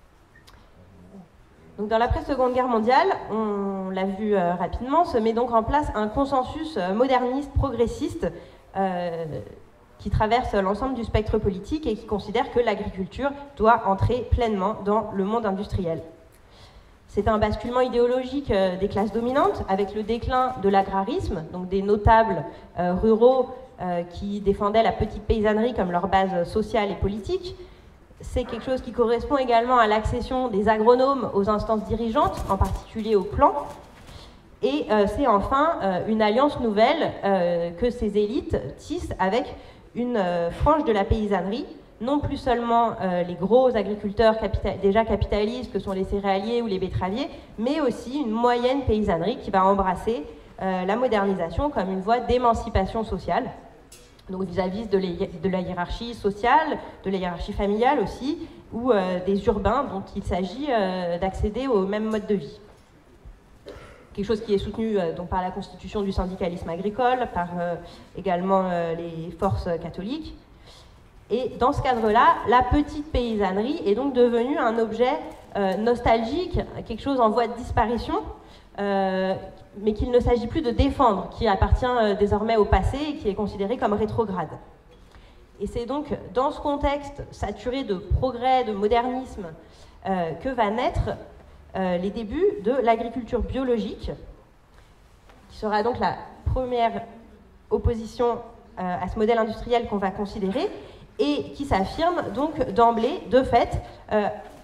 Donc dans l'après-seconde guerre mondiale, on l'a vu euh, rapidement, se met donc en place un consensus euh, moderniste, progressiste, euh, qui traverse l'ensemble du spectre politique et qui considère que l'agriculture doit entrer pleinement dans le monde industriel. C'est un basculement idéologique euh, des classes dominantes, avec le déclin de l'agrarisme, donc des notables euh, ruraux euh, qui défendaient la petite paysannerie comme leur base sociale et politique. C'est quelque chose qui correspond également à l'accession des agronomes aux instances dirigeantes, en particulier au plan. Et euh, c'est enfin euh, une alliance nouvelle euh, que ces élites tissent avec une euh, frange de la paysannerie, non plus seulement euh, les gros agriculteurs capital déjà capitalistes que sont les céréaliers ou les betteraviers, mais aussi une moyenne paysannerie qui va embrasser euh, la modernisation comme une voie d'émancipation sociale. Donc vis-à-vis de, de la hiérarchie sociale, de la hiérarchie familiale aussi, ou euh, des urbains dont il s'agit euh, d'accéder au même mode de vie. Quelque chose qui est soutenu euh, donc, par la constitution du syndicalisme agricole, par euh, également euh, les forces catholiques. Et dans ce cadre-là, la petite paysannerie est donc devenue un objet euh, nostalgique, quelque chose en voie de disparition, euh, mais qu'il ne s'agit plus de défendre, qui appartient euh, désormais au passé et qui est considéré comme rétrograde. Et c'est donc dans ce contexte saturé de progrès, de modernisme, euh, que va naître euh, les débuts de l'agriculture biologique, qui sera donc la première opposition euh, à ce modèle industriel qu'on va considérer, et qui s'affirme donc d'emblée, de fait, euh,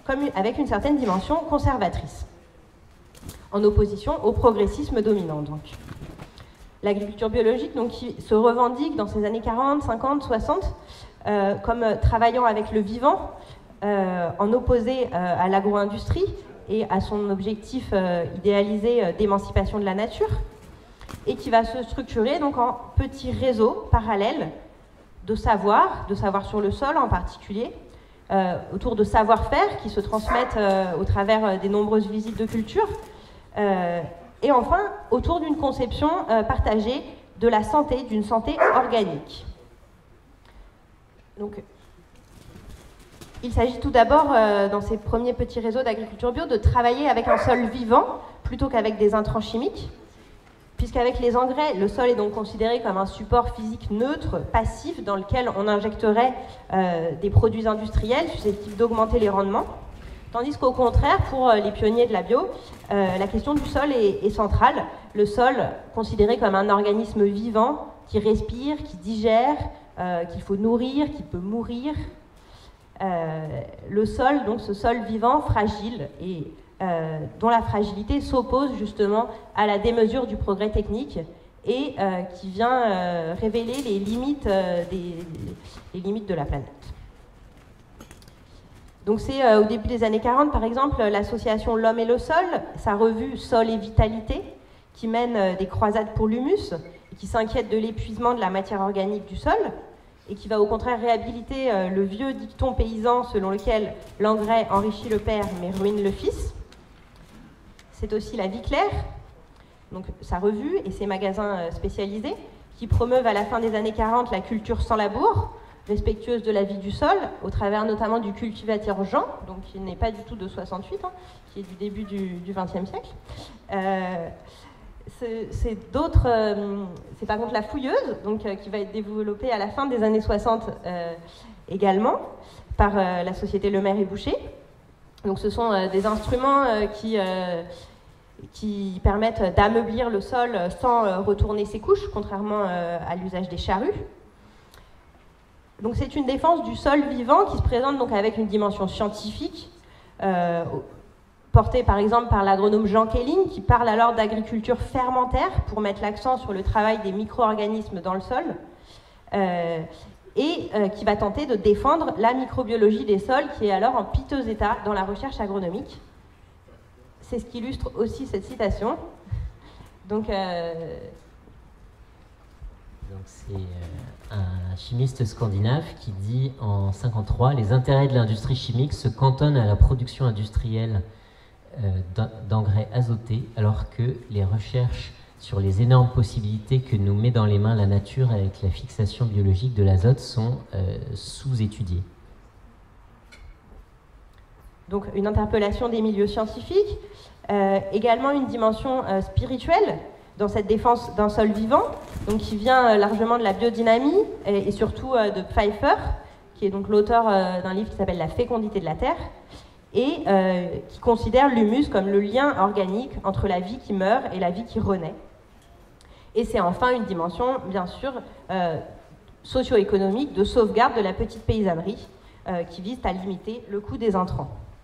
comme avec une certaine dimension conservatrice, en opposition au progressisme dominant. Donc. L'agriculture biologique, donc, qui se revendique dans ces années quarante, cinquante, soixante, euh, comme euh, travaillant avec le vivant, euh, en opposé euh, à l'agro-industrie et à son objectif euh, idéalisé euh, d'émancipation de la nature, et qui va se structurer donc, en petits réseaux parallèles de savoir, de savoir sur le sol en particulier, euh, autour de savoir-faire qui se transmettent euh, au travers euh, des nombreuses visites de culture, euh, et enfin, autour d'une conception euh, partagée de la santé, d'une santé organique. Donc, il s'agit tout d'abord, euh, dans ces premiers petits réseaux d'agriculture bio, de travailler avec un sol vivant plutôt qu'avec des intrants chimiques, puisqu'avec les engrais, le sol est donc considéré comme un support physique neutre, passif, dans lequel on injecterait euh, des produits industriels susceptibles d'augmenter les rendements. Tandis qu'au contraire, pour les pionniers de la bio, euh, la question du sol est, est centrale. Le sol, considéré comme un organisme vivant, qui respire, qui digère, euh, qu'il faut nourrir, qui peut mourir. Euh, le sol, donc ce sol vivant, fragile, et euh, dont la fragilité s'oppose justement à la démesure du progrès technique et euh, qui vient euh, révéler les limites, euh, des, les limites de la planète. Donc c'est euh, au début des années quarante, par exemple, l'association L'Homme et le Sol, sa revue Sol et Vitalité, qui mène euh, des croisades pour l'humus, et qui s'inquiète de l'épuisement de la matière organique du sol, et qui va au contraire réhabiliter euh, le vieux dicton paysan selon lequel l'engrais enrichit le père mais ruine le fils. C'est aussi La Vie Claire, donc sa revue et ses magasins euh, spécialisés, qui promeuvent à la fin des années quarante la culture sans labour, respectueuse de la vie du sol, au travers notamment du cultivateur Jean, donc qui n'est pas du tout de soixante-huit, hein, qui est du début du vingtième siècle. Euh, c'est d'autres, euh, c'est par contre La Fouilleuse, donc, euh, qui va être développée à la fin des années soixante euh, également, par euh, la société Lemaire et Boucher. Donc ce sont euh, des instruments euh, qui, euh, qui permettent d'ameublir le sol sans euh, retourner ses couches, contrairement euh, à l'usage des charrues. Donc c'est une défense du sol vivant qui se présente donc avec une dimension scientifique, euh, portée par exemple par l'agronome Jean Kelling, qui parle alors d'agriculture fermentaire pour mettre l'accent sur le travail des micro-organismes dans le sol, euh, et euh, qui va tenter de défendre la microbiologie des sols, qui est alors en piteux état dans la recherche agronomique. C'est ce qui illustre aussi cette citation. Donc, euh... Donc c'est euh, un chimiste scandinave qui dit en cinquante-trois « Les intérêts de l'industrie chimique se cantonnent à la production industrielle euh, d'engrais azotés, alors que les recherches sur les énormes possibilités que nous met dans les mains la nature avec la fixation biologique de l'azote sont euh, sous-étudiées. » Donc une interpellation des milieux scientifiques, euh, également une dimension euh, spirituelle dans cette défense d'un sol vivant, donc qui vient euh, largement de la biodynamie et, et surtout euh, de Pfeiffer, qui est donc l'auteur euh, d'un livre qui s'appelle La fécondité de la Terre, et euh, qui considère l'humus comme le lien organique entre la vie qui meurt et la vie qui renaît. Et c'est enfin une dimension, bien sûr, euh, socio-économique de sauvegarde de la petite paysannerie, euh, qui vise à limiter le coût des intrants.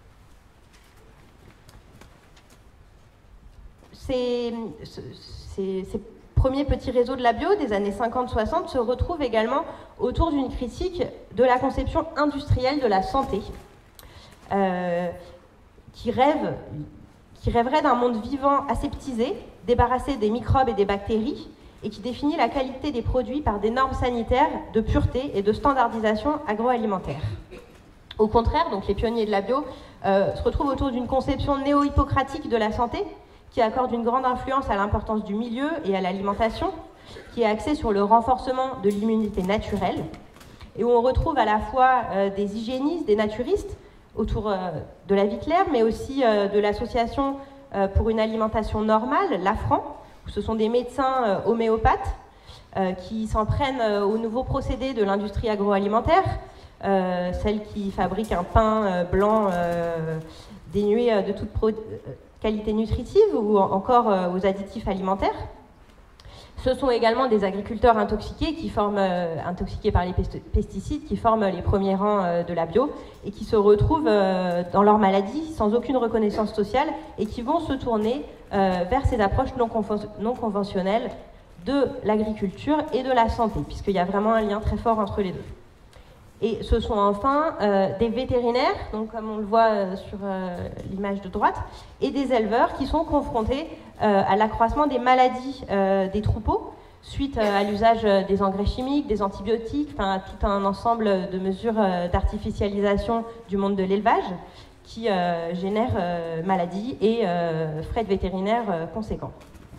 Ces, ces, ces premiers petits réseaux de la bio des années cinquante soixante se retrouvent également autour d'une critique de la conception industrielle de la santé, euh, qui, rêve, qui rêverait d'un monde vivant aseptisé, débarrassé des microbes et des bactéries, et qui définit la qualité des produits par des normes sanitaires de pureté et de standardisation agroalimentaire. Au contraire, donc les pionniers de la bio euh, se retrouvent autour d'une conception néo-hippocratique de la santé, qui accorde une grande influence à l'importance du milieu et à l'alimentation, qui est axée sur le renforcement de l'immunité naturelle, et où on retrouve à la fois euh, des hygiénistes, des naturistes, autour euh, de La Vie Claire, mais aussi euh, de l'association euh, pour une alimentation normale, l'AFRAN, où ce sont des médecins euh, homéopathes euh, qui s'en prennent euh, aux nouveaux procédés de l'industrie agroalimentaire, euh, celle qui fabrique un pain euh, blanc euh, dénué euh, de toute pro qualité nutritive ou encore euh, aux additifs alimentaires. Ce sont également des agriculteurs intoxiqués, qui forment, euh, intoxiqués par les pesticides, qui forment les premiers rangs euh, de la bio et qui se retrouvent euh, dans leur maladie sans aucune reconnaissance sociale et qui vont se tourner euh, vers ces approches non, non conventionnelles de l'agriculture et de la santé, puisqu'il y a vraiment un lien très fort entre les deux. Et ce sont enfin euh, des vétérinaires, donc comme on le voit euh, sur euh, l'image de droite, et des éleveurs qui sont confrontés euh, à l'accroissement des maladies euh, des troupeaux suite euh, à l'usage des engrais chimiques, des antibiotiques, enfin tout un ensemble de mesures euh, d'artificialisation du monde de l'élevage qui euh, génèrent euh, maladies et euh, frais de vétérinaires euh, conséquents.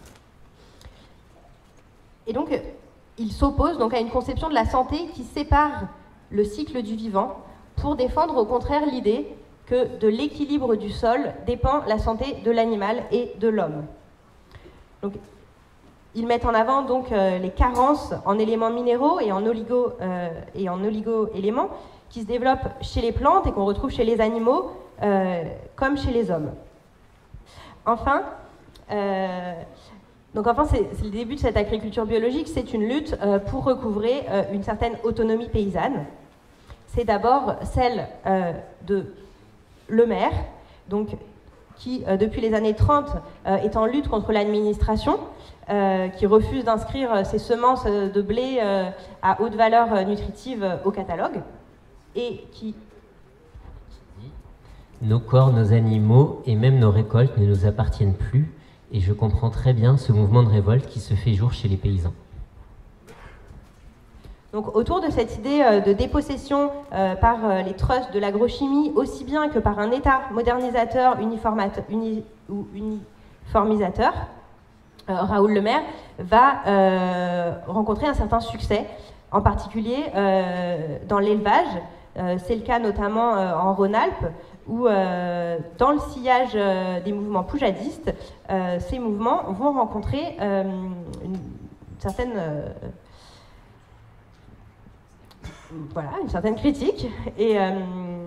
Et donc, il s'oppose donc à une conception de la santé qui sépare le cycle du vivant pour défendre au contraire l'idée que de l'équilibre du sol dépend la santé de l'animal et de l'homme. Donc, ils mettent en avant donc euh, les carences en éléments minéraux et en oligo euh, et en oligo-éléments qui se développent chez les plantes et qu'on retrouve chez les animaux euh, comme chez les hommes. Enfin, euh, donc enfin c'est le début de cette agriculture biologique, c'est une lutte euh, pour recouvrer euh, une certaine autonomie paysanne. C'est d'abord celle euh, de Le Maire, donc, qui euh, depuis les années trente euh, est en lutte contre l'administration, euh, qui refuse d'inscrire ses semences de blé euh, à haute valeur euh, nutritive euh, au catalogue, et qui... Nos corps, nos animaux et même nos récoltes ne nous appartiennent plus. Et je comprends très bien ce mouvement de révolte qui se fait jour chez les paysans. Donc, autour de cette idée euh, de dépossession euh, par euh, les trusts de l'agrochimie, aussi bien que par un État modernisateur uniformateur, uni, ou uniformisateur, euh, Raoul Le Maire va euh, rencontrer un certain succès, en particulier euh, dans l'élevage. Euh, C'est le cas notamment euh, en Rhône-Alpes, où euh, dans le sillage euh, des mouvements poujadistes, euh, ces mouvements vont rencontrer euh, une certaine, euh, voilà, une certaine critique. Et euh,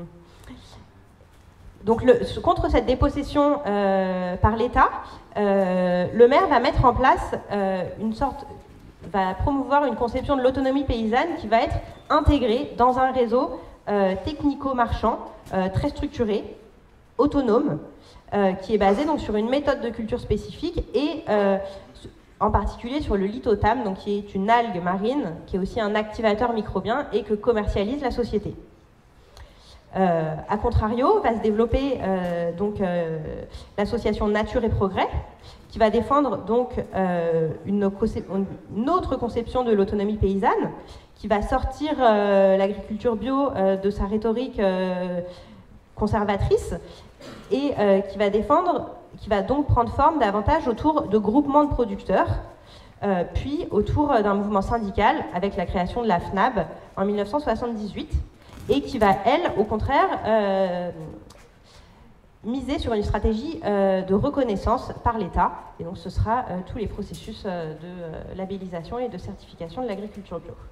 donc, le, contre cette dépossession euh, par l'État, euh, le maire va mettre en place euh, une sorte, va promouvoir une conception de l'autonomie paysanne qui va être intégrée dans un réseau euh, technico-marchand Euh, très structuré, autonome, euh, qui est basé donc sur une méthode de culture spécifique et euh, en particulier sur le lithotame, donc qui est une algue marine, qui est aussi un activateur microbien et que commercialise la société. Euh, a contrario, va se développer euh, donc euh, l'association Nature et Progrès, qui va défendre donc euh, une, une autre conception de l'autonomie paysanne, qui va sortir euh, l'agriculture bio euh, de sa rhétorique euh, conservatrice et euh, qui va défendre, qui va donc prendre forme davantage autour de groupements de producteurs, euh, puis autour d'un mouvement syndical avec la création de la F N A B en mille neuf cent soixante-dix-huit, et qui va, elle, au contraire, euh, miser sur une stratégie euh, de reconnaissance par l'État. Et donc ce sera euh, tous les processus euh, de euh, labellisation et de certification de l'agriculture bio.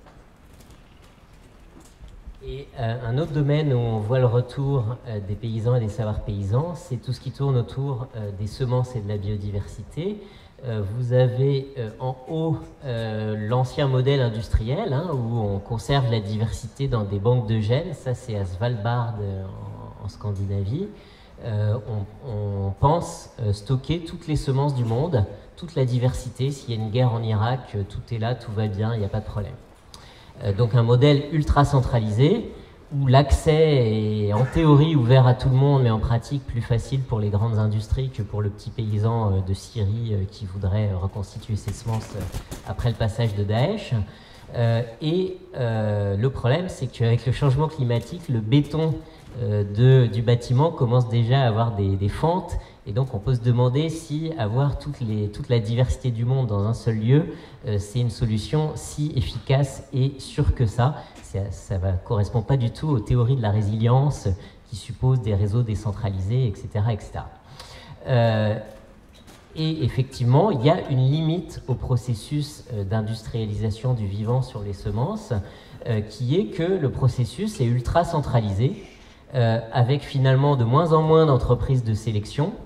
Et euh, un autre domaine où on voit le retour euh, des paysans et des savoirs paysans, c'est tout ce qui tourne autour euh, des semences et de la biodiversité. Euh, vous avez euh, en haut euh, l'ancien modèle industriel, hein, où on conserve la diversité dans des banques de gènes. Ça, c'est à Svalbard euh, en, en Scandinavie. Euh, on, on pense euh, stocker toutes les semences du monde, toute la diversité. S'il y a une guerre en Irak, euh, tout est là, tout va bien, il n'y a pas de problème. Donc un modèle ultra centralisé où l'accès est en théorie ouvert à tout le monde, mais en pratique plus facile pour les grandes industries que pour le petit paysan de Syrie qui voudrait reconstituer ses semences après le passage de Daesh. Et le problème, c'est qu'avec le changement climatique, le béton de, du bâtiment commence déjà à avoir des, des fentes. Et donc, on peut se demander si avoir toutes les, toute la diversité du monde dans un seul lieu, euh, c'est une solution si efficace et sûre que ça. Ça ne correspond pas du tout aux théories de la résilience qui supposent des réseaux décentralisés, et cetera, et cetera. Euh, et effectivement, il y a une limite au processus euh, d'industrialisation du vivant sur les semences, euh, qui est que le processus est ultra centralisé, euh, avec finalement de moins en moins d'entreprises de sélection,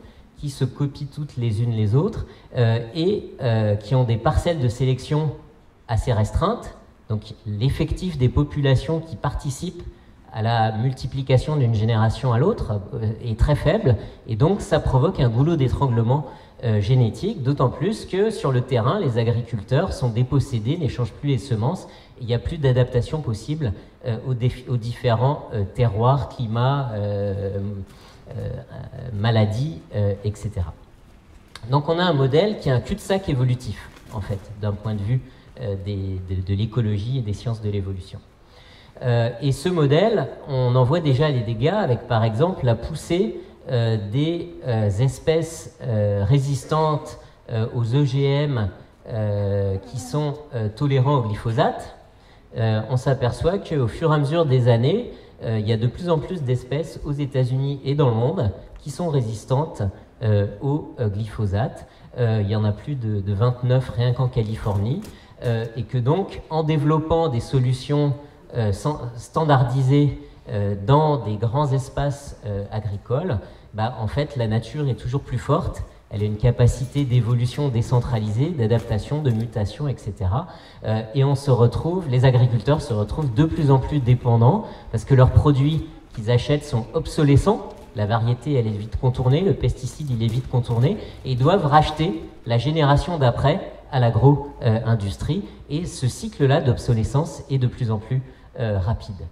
qui se copient toutes les unes les autres euh, et euh, qui ont des parcelles de sélection assez restreintes. Donc l'effectif des populations qui participent à la multiplication d'une génération à l'autre euh, est très faible, et donc ça provoque un goulot d'étranglement euh, génétique, d'autant plus que sur le terrain, les agriculteurs sont dépossédés, n'échangent plus les semences, et il n'y a plus d'adaptation possible euh, aux, aux différents euh, terroirs, climats, euh, euh, maladies, euh, et cetera. Donc on a un modèle qui est un cul-de-sac évolutif, en fait, d'un point de vue euh, des, de, de l'écologie et des sciences de l'évolution. Euh, et ce modèle, on en voit déjà les dégâts avec, par exemple, la poussée euh, des euh, espèces euh, résistantes euh, aux O G M euh, qui sont euh, tolérants au glyphosate. Euh, on s'aperçoit qu'au fur et à mesure des années, euh, il y a de plus en plus d'espèces aux États-Unis et dans le monde qui sont résistantes euh, au euh, glyphosate. Euh, il y en a plus de, de vingt-neuf rien qu'en Californie. Euh, et que donc, en développant des solutions Euh, standardisée euh, dans des grands espaces euh, agricoles, bah, en fait, la nature est toujours plus forte. Elle a une capacité d'évolution décentralisée, d'adaptation, de mutation, et cetera. Euh, et on se retrouve, les agriculteurs se retrouvent de plus en plus dépendants parce que leurs produits qu'ils achètent sont obsolescents. La variété, elle est vite contournée, le pesticide, il est vite contourné, et ils doivent racheter la génération d'après à l'agro-industrie. Euh, et ce cycle-là d'obsolescence est de plus en plus Euh, rapide.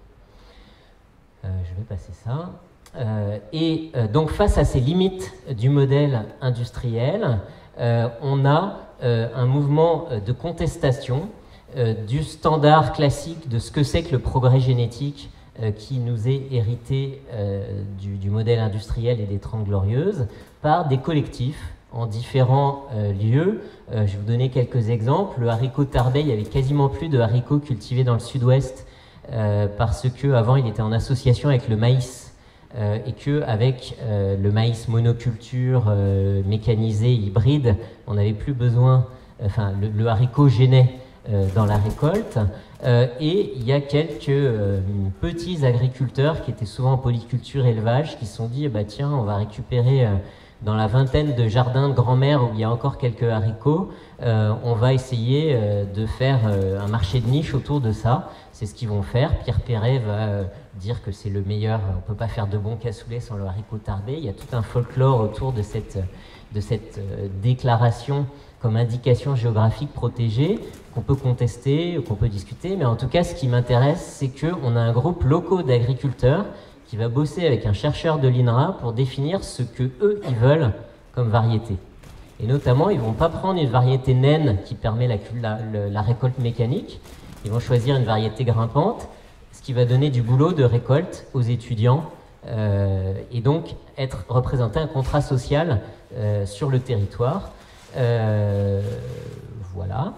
Euh, je vais passer ça. Euh, et euh, donc face à ces limites du modèle industriel, euh, on a euh, un mouvement de contestation euh, du standard classique de ce que c'est que le progrès génétique euh, qui nous est hérité euh, du, du modèle industriel et des Trente Glorieuses par des collectifs en différents euh, lieux. Euh, je vais vous donner quelques exemples. Le haricot tardais, il y avait quasiment plus de haricots cultivés dans le sud-ouest Euh, parce que avant il était en association avec le maïs euh, et que avec euh, le maïs monoculture euh, mécanisé hybride, on n'avait plus besoin, enfin le, le haricot gênait euh, dans la récolte. Euh, et il y a quelques euh, petits agriculteurs qui étaient souvent en polyculture élevage qui se sont dit bah tiens, on va récupérer euh, dans la vingtaine de jardins de grand-mère où il y a encore quelques haricots, euh, on va essayer euh, de faire euh, un marché de niche autour de ça. C'est ce qu'ils vont faire. Pierre Perret va euh, dire que c'est le meilleur, on ne peut pas faire de bon cassoulet sans le haricot tardé. Il y a tout un folklore autour de cette, de cette euh, déclaration comme indication géographique protégée qu'on peut contester, qu'on peut discuter. Mais en tout cas, ce qui m'intéresse, c'est qu'on a un groupe local d'agriculteurs qui va bosser avec un chercheur de l'I N R A pour définir ce que eux ils veulent comme variété. Et notamment, ils ne vont pas prendre une variété naine qui permet la, la, la récolte mécanique. Ils vont choisir une variété grimpante, ce qui va donner du boulot de récolte aux étudiants euh, et donc être représenté un contrat social euh, sur le territoire. Euh, voilà.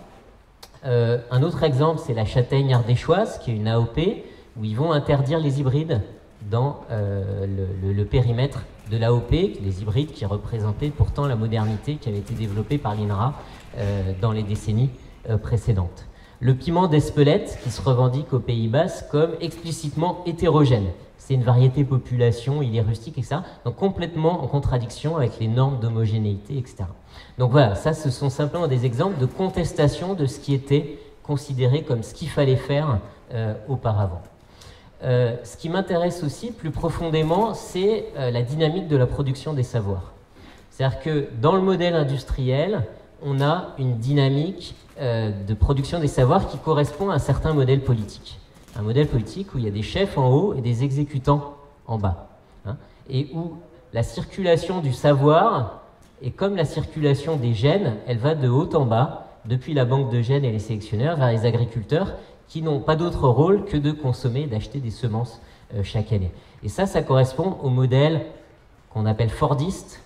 Euh, un autre exemple, c'est la châtaigne ardéchoise, qui est une A O P, où ils vont interdire les hybrides dans euh, le, le, le périmètre de l'A O P, les hybrides qui représentaient pourtant la modernité qui avait été développée par l'I N R A euh, dans les décennies euh, précédentes. Le piment d'Espelette, qui se revendique au Pays Basque comme explicitement hétérogène. C'est une variété population, il est rustique, et cetera. Donc complètement en contradiction avec les normes d'homogénéité, et cetera. Donc voilà, ça ce sont simplement des exemples de contestation de ce qui était considéré comme ce qu'il fallait faire euh, auparavant. Euh, ce qui m'intéresse aussi plus profondément, c'est euh, la dynamique de la production des savoirs. C'est-à-dire que dans le modèle industriel, on a une dynamique euh, de production des savoirs qui correspond à un certain modèle politique. Un modèle politique où il y a des chefs en haut et des exécutants en bas. Hein, et où la circulation du savoir, et comme la circulation des gènes, elle va de haut en bas, depuis la banque de gènes et les sélectionneurs, vers les agriculteurs, qui n'ont pas d'autre rôle que de consommer, d'acheter des semences euh, chaque année. Et ça, ça correspond au modèle qu'on appelle fordiste,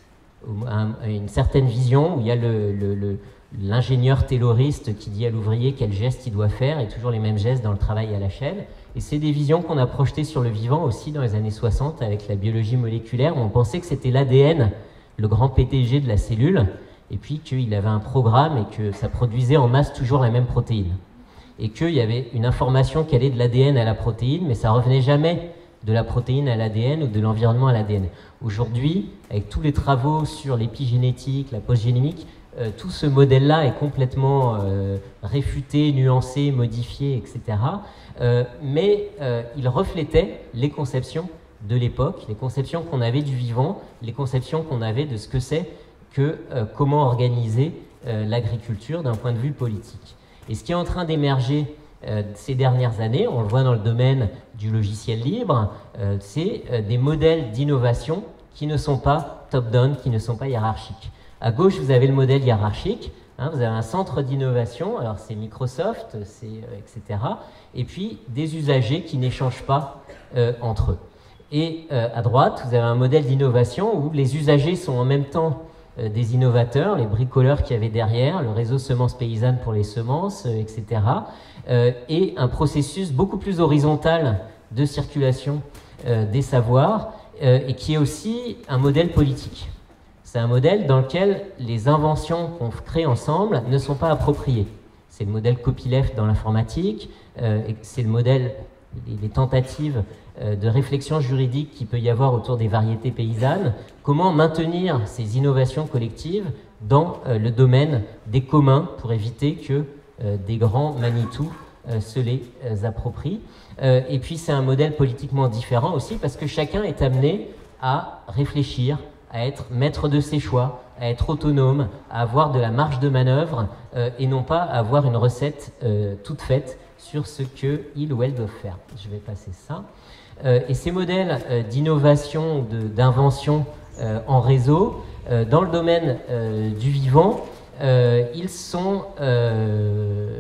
à une certaine vision où il y a le, le, le, l'ingénieur tayloriste qui dit à l'ouvrier quel geste il doit faire, et toujours les mêmes gestes dans le travail à la chaîne. Et c'est des visions qu'on a projetées sur le vivant aussi dans les années soixante avec la biologie moléculaire, où on pensait que c'était l'A D N, le grand P T G de la cellule, et puis qu'il avait un programme et que ça produisait en masse toujours la même protéine. Et qu'il y avait une information qui allait de l'A D N à la protéine, mais ça revenait jamais de la protéine à l'A D N ou de l'environnement à l'A D N. Aujourd'hui, avec tous les travaux sur l'épigénétique, la postgénétique, euh, tout ce modèle-là est complètement euh, réfuté, nuancé, modifié, et cetera. Euh, mais euh, il reflétait les conceptions de l'époque, les conceptions qu'on avait du vivant, les conceptions qu'on avait de ce que c'est que euh, comment organiser euh, l'agriculture d'un point de vue politique. Et ce qui est en train d'émerger euh, ces dernières années, on le voit dans le domaine du logiciel libre, euh, c'est euh, des modèles d'innovation qui ne sont pas top-down, qui ne sont pas hiérarchiques. À gauche, vous avez le modèle hiérarchique, hein, vous avez un centre d'innovation, alors c'est Microsoft, c'est, euh, et cetera. Et puis des usagers qui n'échangent pas euh, entre eux. Et euh, à droite, vous avez un modèle d'innovation où les usagers sont en même temps euh, des innovateurs, les bricoleurs qu'il y avait derrière, le réseau semences paysannes pour les semences, euh, et cetera. Euh, et un processus beaucoup plus horizontal de circulation euh, des savoirs euh, et qui est aussi un modèle politique. C'est un modèle dans lequel les inventions qu'on crée ensemble ne sont pas appropriées. C'est le modèle copyleft dans l'informatique, euh, c'est le modèle, les, les tentatives euh, de réflexion juridique qu'il peut y avoir autour des variétés paysannes. Comment maintenir ces innovations collectives dans euh, le domaine des communs pour éviter que euh, des grands Manitou euh, se les euh, approprient. Euh, et puis c'est un modèle politiquement différent aussi parce que chacun est amené à réfléchir, à être maître de ses choix, à être autonome, à avoir de la marge de manœuvre euh, et non pas à avoir une recette euh, toute faite sur ce qu'il ou elle doit faire. Je vais passer ça. Euh, et ces modèles euh, d'innovation, de, d'invention euh, en réseau, euh, dans le domaine euh, du vivant, euh, ils sont euh,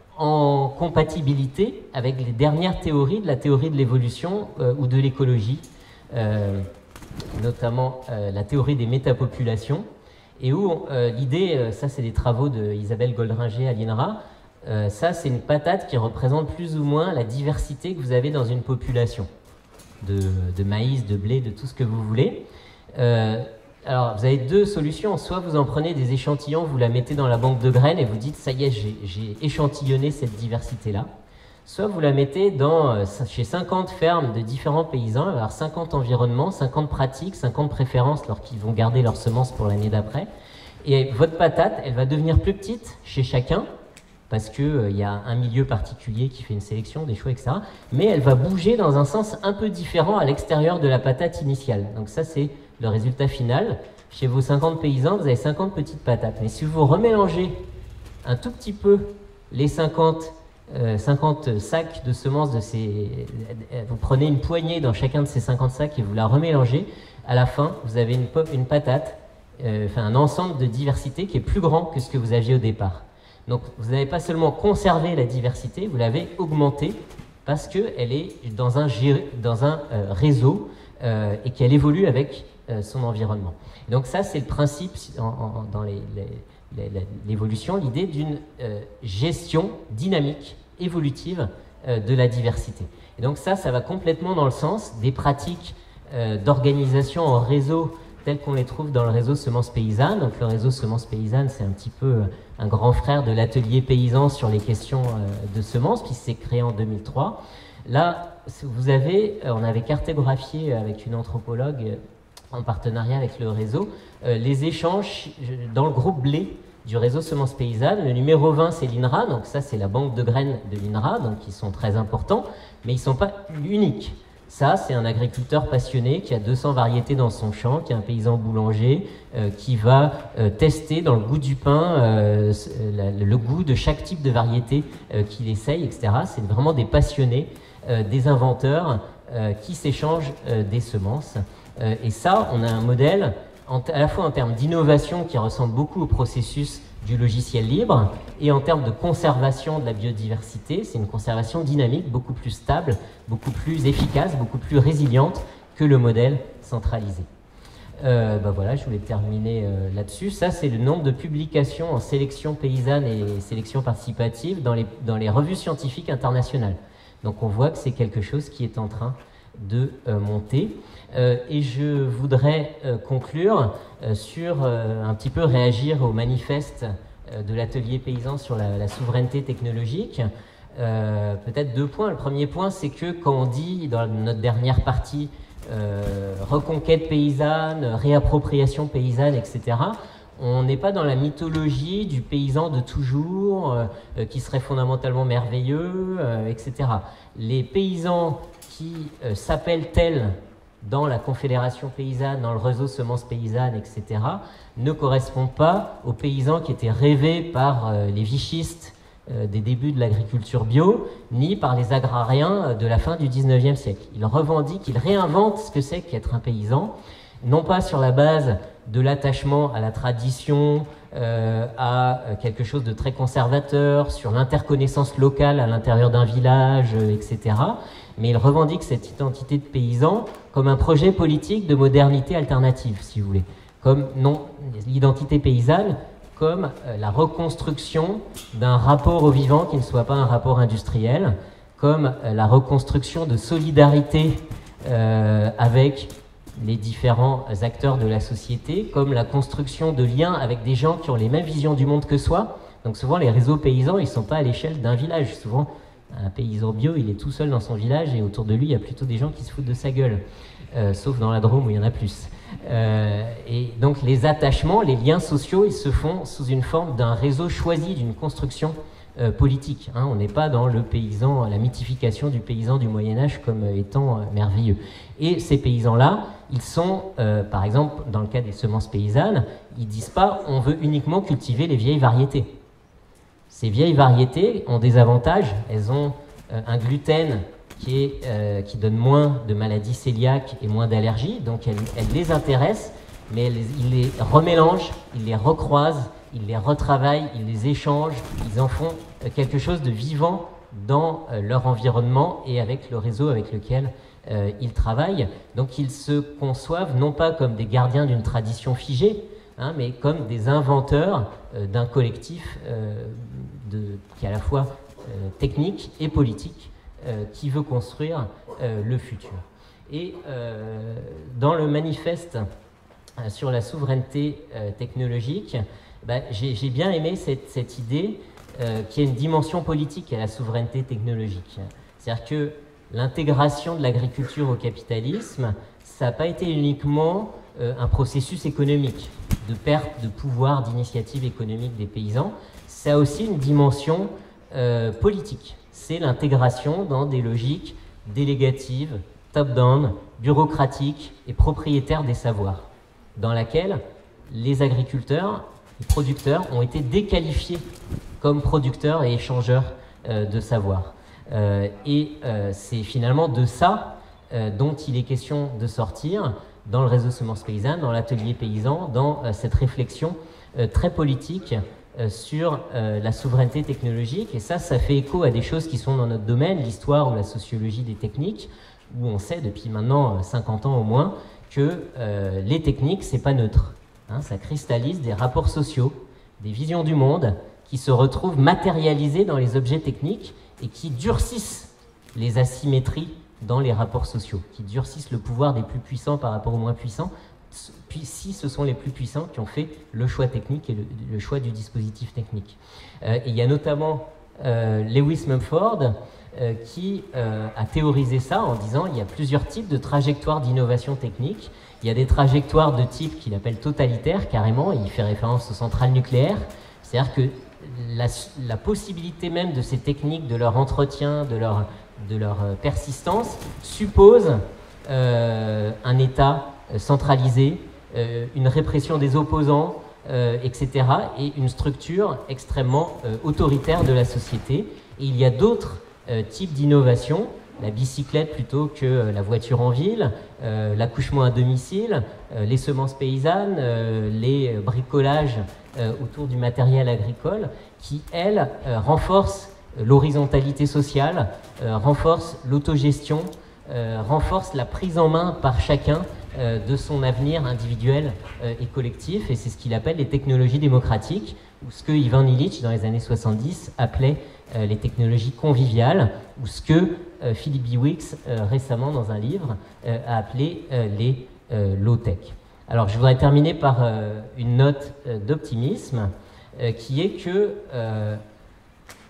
en compatibilité avec les dernières théories de la théorie de l'évolution euh, ou de l'écologie, euh, notamment euh, la théorie des métapopulations, et où euh, l'idée, euh, ça c'est des travaux de Isabelle Goldringer à l'I N R A, euh, ça c'est une patate qui représente plus ou moins la diversité que vous avez dans une population, de, de maïs, de blé, de tout ce que vous voulez. Euh, alors vous avez deux solutions, soit vous en prenez des échantillons, vous la mettez dans la banque de graines et vous dites ça y est, j'ai, j'ai échantillonné cette diversité-là. Soit vous la mettez dans, chez cinquante fermes de différents paysans, il va y avoir cinquante environnements, cinquante pratiques, cinquante préférences lorsqu'ils vont garder leurs semences pour l'année d'après. Et votre patate, elle va devenir plus petite chez chacun, parce qu'il euh, y a un milieu particulier qui fait une sélection, des choix, et cetera. Mais elle va bouger dans un sens un peu différent à l'extérieur de la patate initiale. Donc ça, c'est le résultat final. Chez vos cinquante paysans, vous avez cinquante petites patates. Mais si vous remélangez un tout petit peu les cinquante Euh, cinquante sacs de semences de ces... Vous prenez une poignée dans chacun de ces cinquante sacs et vous la remélangez. À la fin, vous avez une, une patate, euh, enfin un ensemble de diversité qui est plus grand que ce que vous aviez au départ. Donc vous n'avez pas seulement conservé la diversité, vous l'avez augmentée parce qu'elle est dans un, dans un euh, réseau euh, et qu'elle évolue avec euh, son environnement. Et donc ça, c'est le principe en, en, dans les... les l'évolution, l'idée d'une euh, gestion dynamique, évolutive euh, de la diversité. Et donc ça, ça va complètement dans le sens des pratiques euh, d'organisation en réseau telles qu'on les trouve dans le réseau Semences Paysannes. Donc le réseau Semences Paysannes, c'est un petit peu euh, un grand frère de l'atelier paysan sur les questions euh, de semences, qui s'est créé en deux mille trois. Là, vous avez, euh, on avait cartographié avec une anthropologue euh, en partenariat avec le réseau, euh, les échanges dans le groupe blé du réseau Semences Paysannes. Le numéro vingt, c'est l'I N R A, donc ça c'est la banque de graines de l'I N R A, donc ils sont très importants, mais ils ne sont pas uniques. Ça, c'est un agriculteur passionné qui a deux cents variétés dans son champ, qui est un paysan boulanger, euh, qui va euh, tester dans le goût du pain euh, la, le goût de chaque type de variété euh, qu'il essaye, et cetera. C'est vraiment des passionnés, euh, des inventeurs euh, qui s'échangent euh, des semences. Euh, et ça, on a un modèle en à la fois en termes d'innovation qui ressemble beaucoup au processus du logiciel libre et en termes de conservation de la biodiversité. C'est une conservation dynamique, beaucoup plus stable, beaucoup plus efficace, beaucoup plus résiliente que le modèle centralisé. Euh, ben voilà, je voulais terminer euh, là-dessus. Ça, c'est le nombre de publications en sélection paysanne et sélection participative dans les, dans les revues scientifiques internationales. Donc on voit que c'est quelque chose qui est en train de euh, monter. Euh, et je voudrais euh, conclure euh, sur euh, un petit peu réagir au manifeste euh, de l'atelier paysan sur la, la souveraineté technologique. euh, peut-être deux points. Le premier point, c'est que quand on dit dans notre dernière partie euh, reconquête paysanne, réappropriation paysanne, et cetera, on n'est pas dans la mythologie du paysan de toujours, euh, qui serait fondamentalement merveilleux, euh, et cetera. Les paysans qui euh, s'appellent tels dans la Confédération paysanne, dans le réseau semences paysannes, et cetera, ne correspondent pas aux paysans qui étaient rêvés par euh, les vichistes euh, des débuts de l'agriculture bio, ni par les agrariens de la fin du dix-neuvième siècle. Ils revendiquent, ils réinventent ce que c'est qu'être un paysan, non pas sur la base de l'attachement à la tradition, euh, à quelque chose de très conservateur, sur l'interconnaissance locale à l'intérieur d'un village, euh, et cetera, mais ils revendiquent cette identité de paysan comme un projet politique de modernité alternative, si vous voulez, comme non, l'identité paysanne comme euh, la reconstruction d'un rapport au vivant qui ne soit pas un rapport industriel, comme euh, la reconstruction de solidarité euh, avec les différents acteurs de la société, comme la construction de liens avec des gens qui ont les mêmes visions du monde que soi. Donc souvent les réseaux paysans, ils ne sont pas à l'échelle d'un village. Souvent, un paysan bio, il est tout seul dans son village et autour de lui, il y a plutôt des gens qui se foutent de sa gueule, euh, sauf dans la Drôme où il y en a plus. Euh, et donc les attachements, les liens sociaux, ils se font sous une forme d'un réseau choisi, d'une construction euh, politique. Hein. On n'est pas dans le paysan, la mythification du paysan du Moyen-Âge comme euh, étant euh, merveilleux. Et ces paysans-là, ils sont, euh, par exemple, dans le cas des semences paysannes, ils disent pas on veut uniquement cultiver les vieilles variétés. Ces vieilles variétés ont des avantages, elles ont euh, un gluten qui, est, euh, qui donne moins de maladies cœliaques et moins d'allergies, donc elles, elles les intéressent, mais elles, ils les remélangent, ils les recroisent, ils les retravaillent, ils les échangent, ils en font euh, quelque chose de vivant dans euh, leur environnement et avec le réseau avec lequel euh, ils travaillent. Donc ils se conçoivent non pas comme des gardiens d'une tradition figée, hein, mais comme des inventeurs euh, d'un collectif euh, de, qui est à la fois euh, technique et politique, euh, qui veut construire euh, le futur. Et euh, dans le manifeste euh, sur la souveraineté euh, technologique, bah, j'ai, j'ai bien aimé cette, cette idée euh, qu'il y a une dimension politique à la souveraineté technologique. C'est-à-dire que l'intégration de l'agriculture au capitalisme, ça n'a pas été uniquement euh, un processus économique, de perte de pouvoir d'initiative économique des paysans, ça a aussi une dimension euh, politique. C'est l'intégration dans des logiques délégatives, top-down, bureaucratiques et propriétaires des savoirs, dans laquelle les agriculteurs, les producteurs ont été déqualifiés comme producteurs et échangeurs euh, de savoir. Euh, et euh, c'est finalement de ça euh, dont il est question de sortir dans le réseau Semences Paysannes, dans l'atelier paysan, dans euh, cette réflexion euh, très politique euh, sur euh, la souveraineté technologique. Et ça, ça fait écho à des choses qui sont dans notre domaine, l'histoire ou la sociologie des techniques, où on sait depuis maintenant cinquante ans au moins que euh, les techniques, c'est pas neutre. Hein, ça cristallise des rapports sociaux, des visions du monde qui se retrouvent matérialisées dans les objets techniques et qui durcissent les asymétries dans les rapports sociaux, qui durcissent le pouvoir des plus puissants par rapport aux moins puissants, puis si ce sont les plus puissants qui ont fait le choix technique et le, le choix du dispositif technique. Euh, et il y a notamment euh, Lewis Mumford euh, qui euh, a théorisé ça en disant il y a plusieurs types de trajectoires d'innovation technique. Il y a des trajectoires de type qu'il appelle totalitaire, carrément, et il fait référence aux centrales nucléaires, c'est-à-dire que La, la possibilité même de ces techniques, de leur entretien, de leur, de leur euh, persistance, suppose euh, un État euh, centralisé, euh, une répression des opposants, euh, et cetera, et une structure extrêmement euh, autoritaire de la société. Et il y a d'autres euh, types d'innovations, la bicyclette plutôt que euh, la voiture en ville, euh, l'accouchement à domicile, euh, les semences paysannes, euh, les bricolages Euh, autour du matériel agricole, qui, elles, euh, renforcent l'horizontalité sociale, euh, renforcent l'autogestion, euh, renforcent la prise en main par chacun euh, de son avenir individuel euh, et collectif, et c'est ce qu'il appelle les technologies démocratiques, ou ce que Ivan Illich, dans les années soixante-dix, appelait euh, les technologies conviviales, ou ce que euh, Philip Biwix, euh, récemment dans un livre, euh, a appelé euh, les euh, low-tech. Alors, je voudrais terminer par euh, une note euh, d'optimisme, euh, qui est que euh,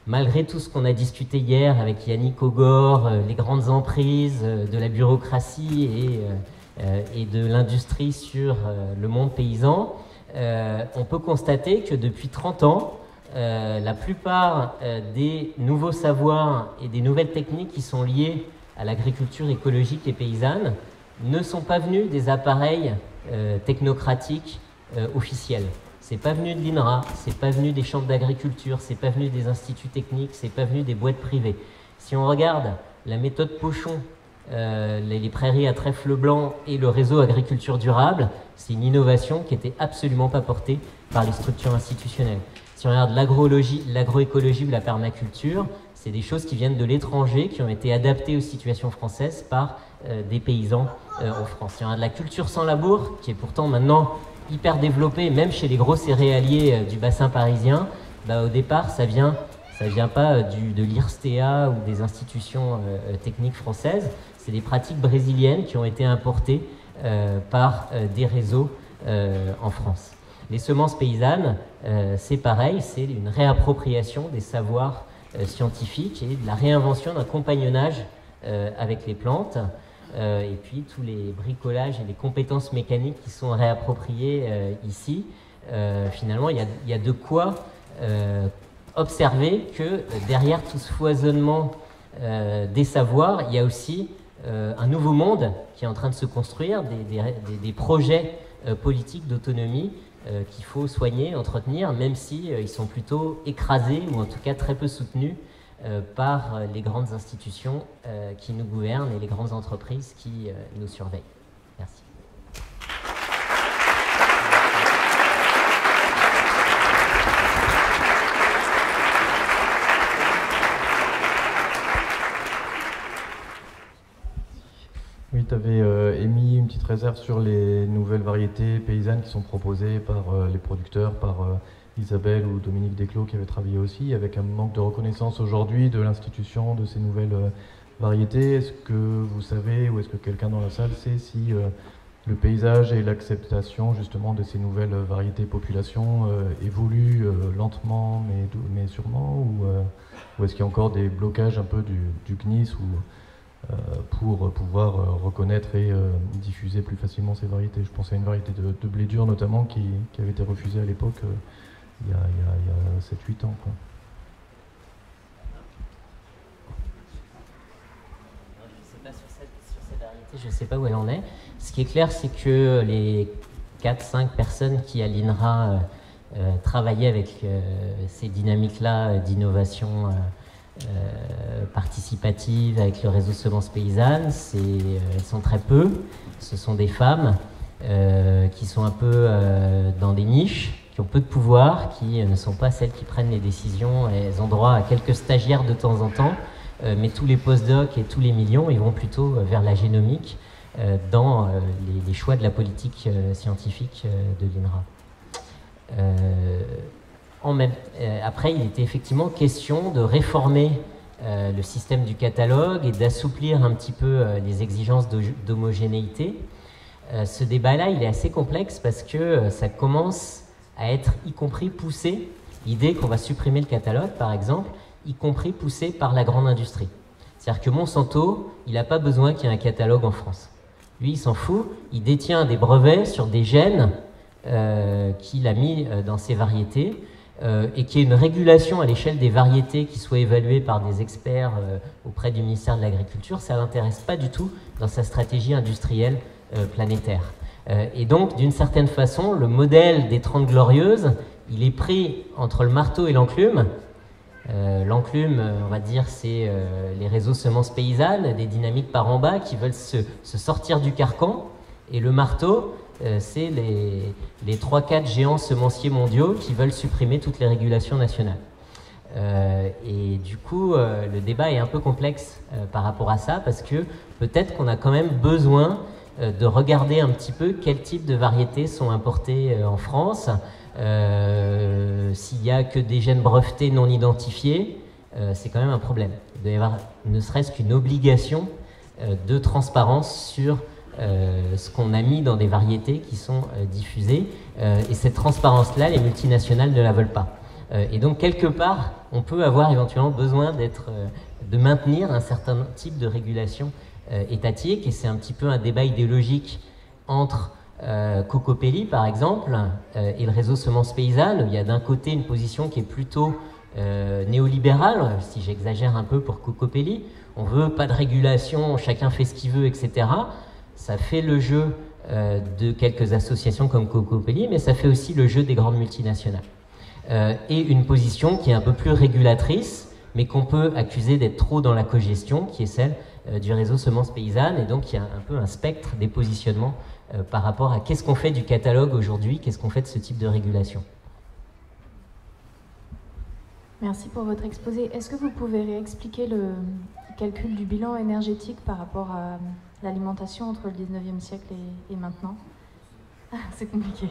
malgré tout ce qu'on a discuté hier avec Yannick Ogor, euh, les grandes emprises euh, de la bureaucratie et, euh, et de l'industrie sur euh, le monde paysan, euh, on peut constater que depuis trente ans, euh, la plupart euh, des nouveaux savoirs et des nouvelles techniques qui sont liées à l'agriculture écologique et paysanne ne sont pas venus des appareils euh, technocratiques euh, officiels. C'est pas venu de l'INRA, c'est pas venu des chambres d'agriculture, c'est pas venu des instituts techniques, c'est pas venu des boîtes privées. Si on regarde la méthode Pochon, euh, les, les prairies à trèfle blanc et le réseau agriculture durable, c'est une innovation qui n'était absolument pas portée par les structures institutionnelles. Si on regarde l'agroécologie, l'agroécologie ou la permaculture, c'est des choses qui viennent de l'étranger, qui ont été adaptées aux situations françaises par euh, des paysans euh, en France. Si on regarde la culture sans labour, qui est pourtant maintenant hyper développée, même chez les gros céréaliers euh, du bassin parisien, bah, au départ, ça vient, ça vient pas euh, du, de l'I R S T A ou des institutions euh, techniques françaises, c'est des pratiques brésiliennes qui ont été importées euh, par euh, des réseaux euh, en France. Les semences paysannes, euh, c'est pareil, c'est une réappropriation des savoirs euh, scientifiques et de la réinvention d'un compagnonnage euh, avec les plantes. Euh, et puis tous les bricolages et les compétences mécaniques qui sont réappropriées euh, ici, euh, finalement il y a, y a de quoi euh, observer que derrière tout ce foisonnement euh, des savoirs, il y a aussi euh, un nouveau monde qui est en train de se construire, des, des, des, des projets euh, politiques d'autonomie euh, qu'il faut soigner, entretenir, même si euh, ils sont plutôt écrasés ou en tout cas très peu soutenus Euh, par euh, les grandes institutions euh, qui nous gouvernent et les grandes entreprises qui euh, nous surveillent. Merci. Oui, tu avais euh, émis une petite réserve sur les nouvelles variétés paysannes qui sont proposées par euh, les producteurs, par euh, Isabelle ou Dominique Desclos qui avaient travaillé aussi, avec un manque de reconnaissance aujourd'hui de l'institution de ces nouvelles euh, variétés. Est-ce que vous savez, ou est-ce que quelqu'un dans la salle sait si euh, le paysage et l'acceptation justement de ces nouvelles variétés populations euh, évoluent euh, lentement mais, mais sûrement, ou, euh, ou est-ce qu'il y a encore des blocages un peu du, du C N I S ou, euh, pour pouvoir euh, reconnaître et euh, diffuser plus facilement ces variétés? Je pense à une variété de, de blé dur notamment qui, qui avait été refusée à l'époque euh, il y a, a, a sept huit ans. Quoi. Je sais pas sur cette, sur cette variété, je ne sais pas où elle en est. Ce qui est clair, c'est que les quatre cinq personnes qui, à l'INRA, euh, euh, travaillaient avec euh, ces dynamiques-là euh, d'innovation euh, euh, participative avec le réseau Semences Paysannes, c'est, euh, elles sont très peu. Ce sont des femmes euh, qui sont un peu euh, dans des niches, qui ont peu de pouvoir, qui ne sont pas celles qui prennent les décisions. Elles ont droit à quelques stagiaires de temps en temps, euh, mais tous les postdocs et tous les millions, ils vont plutôt vers la génomique euh, dans euh, les, les choix de la politique euh, scientifique euh, de l'INRA. Euh, en même, euh, après, il était effectivement question de réformer euh, le système du catalogue et d'assouplir un petit peu euh, les exigences d'homogénéité. Euh, ce débat-là, il est assez complexe parce que euh, ça commence à être y compris poussé, l'idée qu'on va supprimer le catalogue par exemple, y compris poussé par la grande industrie. C'est-à-dire que Monsanto, il n'a pas besoin qu'il y ait un catalogue en France. Lui, il s'en fout, il détient des brevets sur des gènes euh, qu'il a mis euh, dans ses variétés euh, et qu'il y ait une régulation à l'échelle des variétés qui soit évaluée par des experts euh, auprès du ministère de l'Agriculture, ça ne l'intéresse pas du tout dans sa stratégie industrielle euh, planétaire. Euh, et donc, d'une certaine façon, le modèle des Trente Glorieuses, il est pris entre le marteau et l'enclume. Euh, l'enclume, on va dire, c'est euh, les réseaux semences paysannes, des dynamiques par en bas qui veulent se, se sortir du carcan. Et le marteau, euh, c'est les, les trois quatre géants semenciers mondiaux qui veulent supprimer toutes les régulations nationales. Euh, et du coup, euh, le débat est un peu complexe euh, par rapport à ça, parce que peut-être qu'on a quand même besoin de regarder un petit peu quel type de variétés sont importées en France. Euh, s'il n'y a que des gènes brevetés non identifiés, euh, c'est quand même un problème. Il doit y avoir ne serait-ce qu'une obligation euh, de transparence sur euh, ce qu'on a mis dans des variétés qui sont euh, diffusées. Euh, et cette transparence-là, les multinationales ne la veulent pas. Euh, et donc, quelque part, on peut avoir éventuellement besoin d'être, euh, de maintenir un certain type de régulation euh, étatique, et c'est un petit peu un débat idéologique entre euh, Cocopelli, par exemple, euh, et le réseau Semences Paysannes. Il y a d'un côté une position qui est plutôt euh, néolibérale, si j'exagère un peu pour Cocopelli. On veut pas de régulation, chacun fait ce qu'il veut, et cetera. Ça fait le jeu euh, de quelques associations comme Cocopelli, mais ça fait aussi le jeu des grandes multinationales. Euh, et une position qui est un peu plus régulatrice, mais qu'on peut accuser d'être trop dans la cogestion, qui est celle euh, du réseau Semences Paysannes. Et donc, il y a un peu un spectre des positionnements euh, par rapport à qu'est-ce qu'on fait du catalogue aujourd'hui, qu'est-ce qu'on fait de ce type de régulation. Merci pour votre exposé. Est-ce que vous pouvez réexpliquer le calcul du bilan énergétique par rapport à l'alimentation entre le dix-neuvième siècle et, et maintenant? C'est compliqué.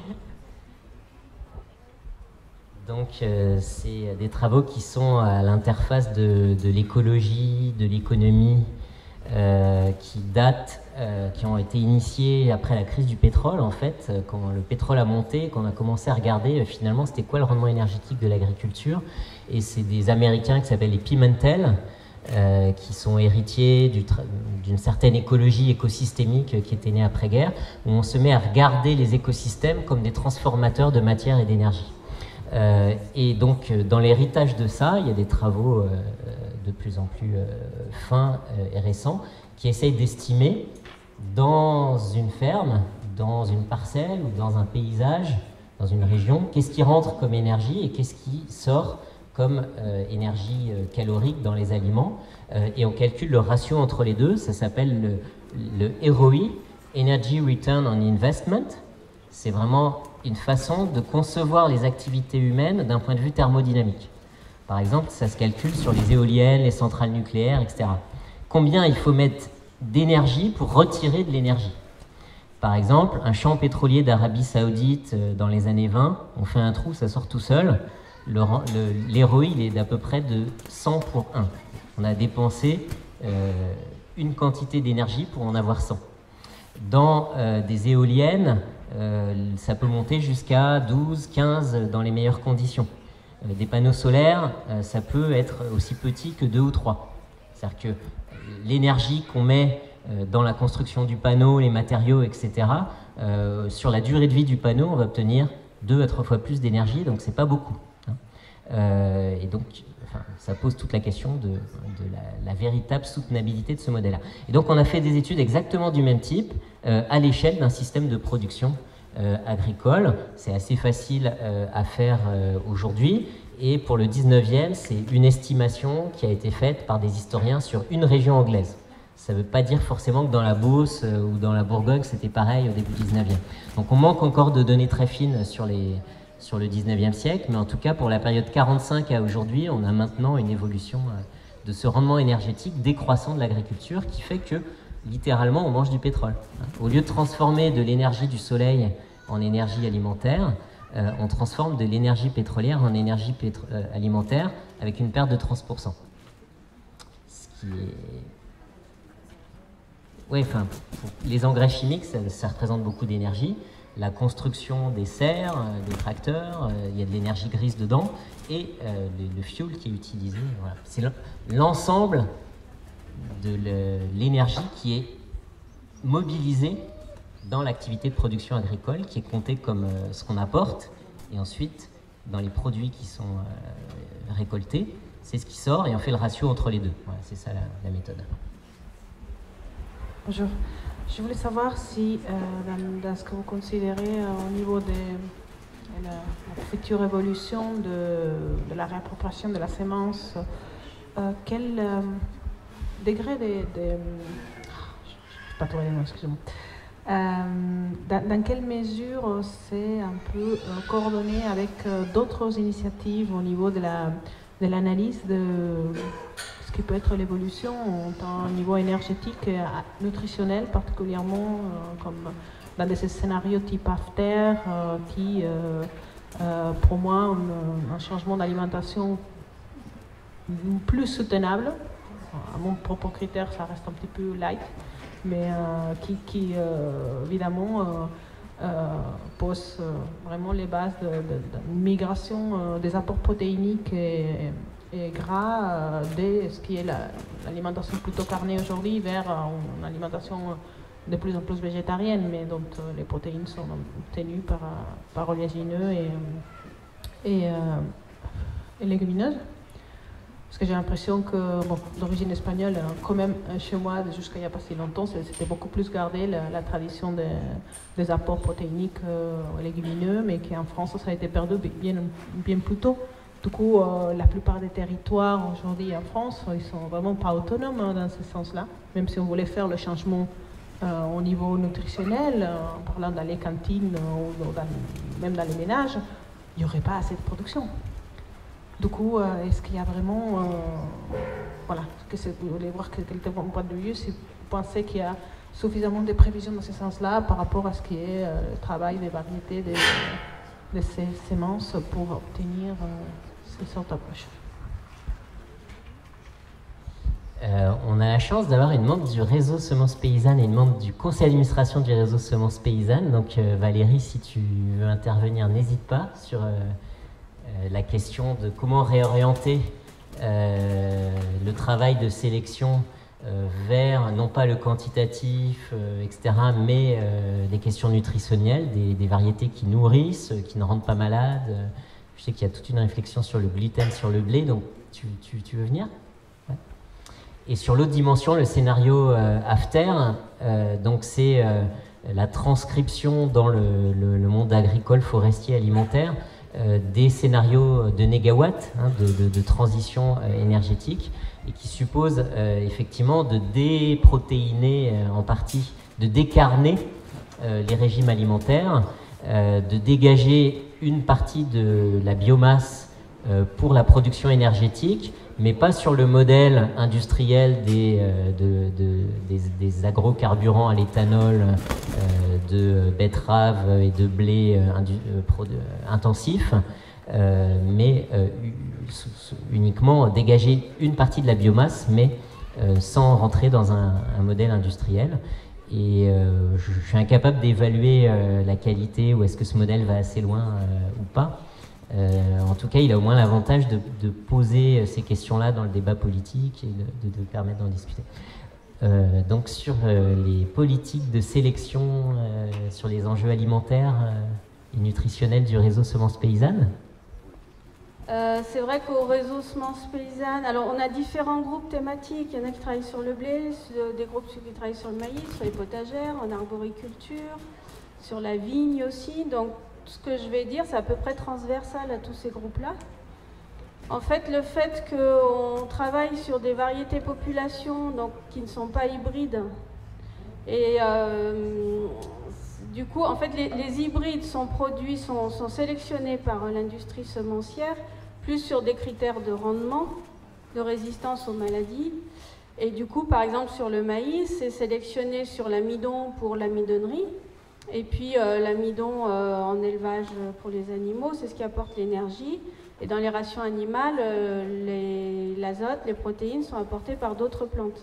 Donc, euh, c'est des travaux qui sont à l'interface de, de l'écologie, de l'économie, euh, qui datent, euh, qui ont été initiés après la crise du pétrole, en fait. Quand le pétrole a monté, qu'on a commencé à regarder, euh, finalement, c'était quoi le rendement énergétique de l'agriculture. Et c'est des Américains qui s'appellent les Pimentel, euh, qui sont héritiers du d'une certaine écologie écosystémique qui était née après-guerre, où on se met à regarder les écosystèmes comme des transformateurs de matière et d'énergie. Euh, et donc, dans l'héritage de ça, il y a des travaux euh, de plus en plus euh, fins euh, et récents qui essayent d'estimer dans une ferme, dans une parcelle ou dans un paysage, dans une région, qu'est-ce qui rentre comme énergie et qu'est-ce qui sort comme euh, énergie euh, calorique dans les aliments. Euh, et on calcule le ratio entre les deux. Ça s'appelle le, le E R O I, Energy Return on Investment. C'est vraiment une façon de concevoir les activités humaines d'un point de vue thermodynamique. Par exemple, ça se calcule sur les éoliennes, les centrales nucléaires, et cetera. Combien il faut mettre d'énergie pour retirer de l'énergie? Par exemple, un champ pétrolier d'Arabie Saoudite euh, dans les années vingt, on fait un trou, ça sort tout seul. Le, le, l'E R O I, il est d'à peu près de cent pour un. On a dépensé euh, une quantité d'énergie pour en avoir cent. Dans euh, des éoliennes, euh, ça peut monter jusqu'à douze, quinze dans les meilleures conditions. Euh, des panneaux solaires, euh, ça peut être aussi petit que deux ou trois. C'est-à-dire que l'énergie qu'on met euh, dans la construction du panneau, les matériaux, et cetera, euh, sur la durée de vie du panneau, on va obtenir deux à trois fois plus d'énergie, donc c'est pas beaucoup. Euh, et donc, enfin, ça pose toute la question de, de la, la véritable soutenabilité de ce modèle-là. Et donc, on a fait des études exactement du même type euh, à l'échelle d'un système de production euh, agricole. C'est assez facile euh, à faire euh, aujourd'hui. Et pour le dix-neuvième, c'est une estimation qui a été faite par des historiens sur une région anglaise. Ça ne veut pas dire forcément que dans la Beauce euh, ou dans la Bourgogne, c'était pareil au début du dix-neuvième. Donc, on manque encore de données très fines sur les... sur le dix-neuvième siècle, mais en tout cas pour la période quarante-cinq à aujourd'hui, on a maintenant une évolution de ce rendement énergétique décroissant de l'agriculture qui fait que littéralement on mange du pétrole. Au lieu de transformer de l'énergie du soleil en énergie alimentaire, euh, on transforme de l'énergie pétrolière en énergie pétro- euh, alimentaire avec une perte de trente pour cent. Ce qui est... Oui, enfin, pour les engrais chimiques, ça, ça représente beaucoup d'énergie. La construction des serres, euh, des tracteurs, euh, il y a de l'énergie grise dedans, et euh, le, le fuel qui est utilisé. Voilà. C'est l'ensemble de l'énergie qui est mobilisée dans l'activité de production agricole, qui est comptée comme euh, ce qu'on apporte, et ensuite, dans les produits qui sont euh, récoltés, c'est ce qui sort, et on fait le ratio entre les deux. Voilà, c'est ça la, la méthode. Bonjour. Je voulais savoir si, euh, dans, dans ce que vous considérez euh, au niveau de la, la future évolution de, de la réappropriation de la sémence, euh, quel euh, degré de... de je ne sais pas trouver les mots, excusez-moi. Euh, dans, dans quelle mesure c'est un peu euh, coordonné avec euh, d'autres initiatives au niveau de la de l'analyse de ce qui peut être l'évolution au niveau énergétique et nutritionnel, particulièrement euh, comme dans des scénarios type after euh, qui euh, euh, promoient un, un changement d'alimentation plus soutenable. À mon propre critère, ça reste un petit peu light, mais euh, qui, qui euh, évidemment euh, euh, pose euh, vraiment les bases de, de, de migration euh, des apports protéiniques et, et gras euh, de ce qui est l'alimentation plutôt carnée aujourd'hui vers euh, une alimentation de plus en plus végétarienne, mais dont euh, les protéines sont obtenues par, par oléagineux et, et, euh, et légumineuses. Parce que j'ai l'impression que, bon, d'origine espagnole, quand même, chez moi, jusqu'à il n'y a pas si longtemps, c'était beaucoup plus gardé la, la tradition des, des apports protéiniques euh, légumineux, mais qu'en France, ça a été perdu bien, bien plus tôt. Du coup, euh, la plupart des territoires aujourd'hui en France, ils sont vraiment pas autonomes hein, dans ce sens-là, même si on voulait faire le changement euh, au niveau nutritionnel, euh, en parlant dans les cantines ou dans, même dans les ménages, il n'y aurait pas assez de production. Du coup, euh, est-ce qu'il y a vraiment, euh, voilà, que vous voulez voir quel était mon point de vue, si vous pensez qu'il y a suffisamment de prévisions dans ce sens-là par rapport à ce qui est euh, le travail des variétés de, de ces semences pour obtenir euh, ces sortes d'approches. Euh, on a la chance d'avoir une membre du réseau Semences Paysannes et une membre du conseil d'administration du réseau Semences Paysannes. Donc euh, Valérie, si tu veux intervenir, n'hésite pas sur euh, euh, la question de comment réorienter euh, le travail de sélection euh, vers, non pas le quantitatif, euh, et cetera, mais euh, des questions nutritionnelles, des, des variétés qui nourrissent, qui ne rendent pas malades. Je sais qu'il y a toute une réflexion sur le gluten, sur le blé, donc tu, tu, tu veux venir ? Et sur l'autre dimension, le scénario euh, after, euh, donc c'est euh, la transcription dans le, le, le monde agricole, forestier, alimentaire, euh, des scénarios de négawatts, hein, de, de, de transition euh, énergétique, et qui suppose euh, effectivement de déprotéiner euh, en partie, de décarner euh, les régimes alimentaires, euh, de dégager une partie de la biomasse euh, pour la production énergétique, mais pas sur le modèle industriel des, euh, de, de, des, des agrocarburants à l'éthanol, euh, de betteraves et de blé euh, indu, euh, pro, euh, intensifs, euh, mais euh, uniquement dégager une partie de la biomasse, mais euh, sans rentrer dans un, un modèle industriel. Et euh, je, je suis incapable d'évaluer euh, la qualité, ou est-ce que ce modèle va assez loin euh, ou pas. Euh, en tout cas, il a au moins l'avantage de, de poser ces questions-là dans le débat politique et de, de, de permettre d'en discuter. Euh, donc sur euh, les politiques de sélection, euh, sur les enjeux alimentaires euh, et nutritionnels du réseau Semences Paysannes. Euh, c'est vrai qu'au réseau Semences Paysannes, alors on a différents groupes thématiques. Il y en a qui travaillent sur le blé, des groupes qui travaillent sur le maïs, sur les potagères, en arboriculture, sur la vigne aussi. Donc ce que je vais dire, c'est à peu près transversal à tous ces groupes-là. En fait, le fait qu'on travaille sur des variétés populations donc, qui ne sont pas hybrides, et euh, du coup, en fait, les, les hybrides sont produits, sont, sont sélectionnés par l'industrie semencière, plus sur des critères de rendement, de résistance aux maladies. Et du coup, par exemple, sur le maïs, c'est sélectionné sur l'amidon pour l'amidonnerie. Et puis euh, l'amidon euh, en élevage pour les animaux, c'est ce qui apporte l'énergie. Et dans les rations animales, euh, l'azote, les, les protéines sont apportées par d'autres plantes.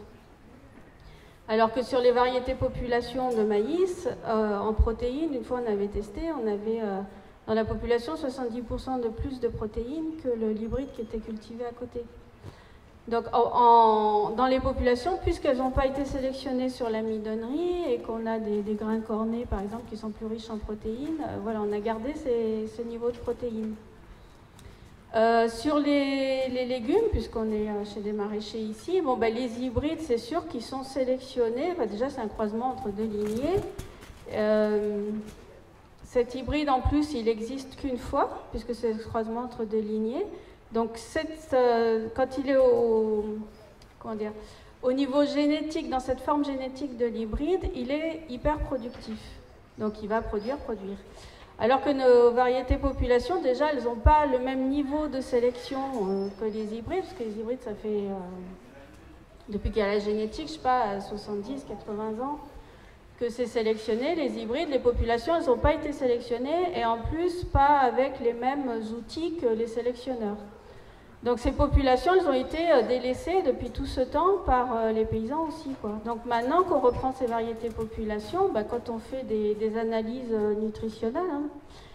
Alors que sur les variétés population de maïs, euh, en protéines, une fois on avait testé, on avait euh, dans la population soixante-dix pour cent de plus de protéines que l'hybride qui était cultivé à côté. Donc, en, en, dans les populations, puisqu'elles n'ont pas été sélectionnées sur l'amidonnerie et qu'on a des, des grains cornés, par exemple, qui sont plus riches en protéines, euh, voilà, on a gardé ces, ce niveau de protéines. Euh, sur les, les légumes, puisqu'on est chez des maraîchers ici, bon, ben, les hybrides, c'est sûr qu'ils sont sélectionnés. Ben, déjà, c'est un croisement entre deux lignées. Euh, cet hybride, en plus, il n'existe qu'une fois, puisque c'est le croisement entre deux lignées. Donc, cette, euh, quand il est au, comment dire, au niveau génétique, dans cette forme génétique de l'hybride, il est hyper productif. Donc, il va produire, produire. Alors que nos variétés population, déjà, elles n'ont pas le même niveau de sélection euh, que les hybrides, parce que les hybrides, ça fait, euh, depuis qu'il y a la génétique, je ne sais pas, soixante-dix, quatre-vingts ans, que c'est sélectionné. Les hybrides, les populations, elles n'ont pas été sélectionnées, et en plus, pas avec les mêmes outils que les sélectionneurs. Donc ces populations, elles ont été délaissées depuis tout ce temps par les paysans aussi, quoi. Donc maintenant qu'on reprend ces variétés populations, bah, quand on fait des, des analyses nutritionnelles, hein,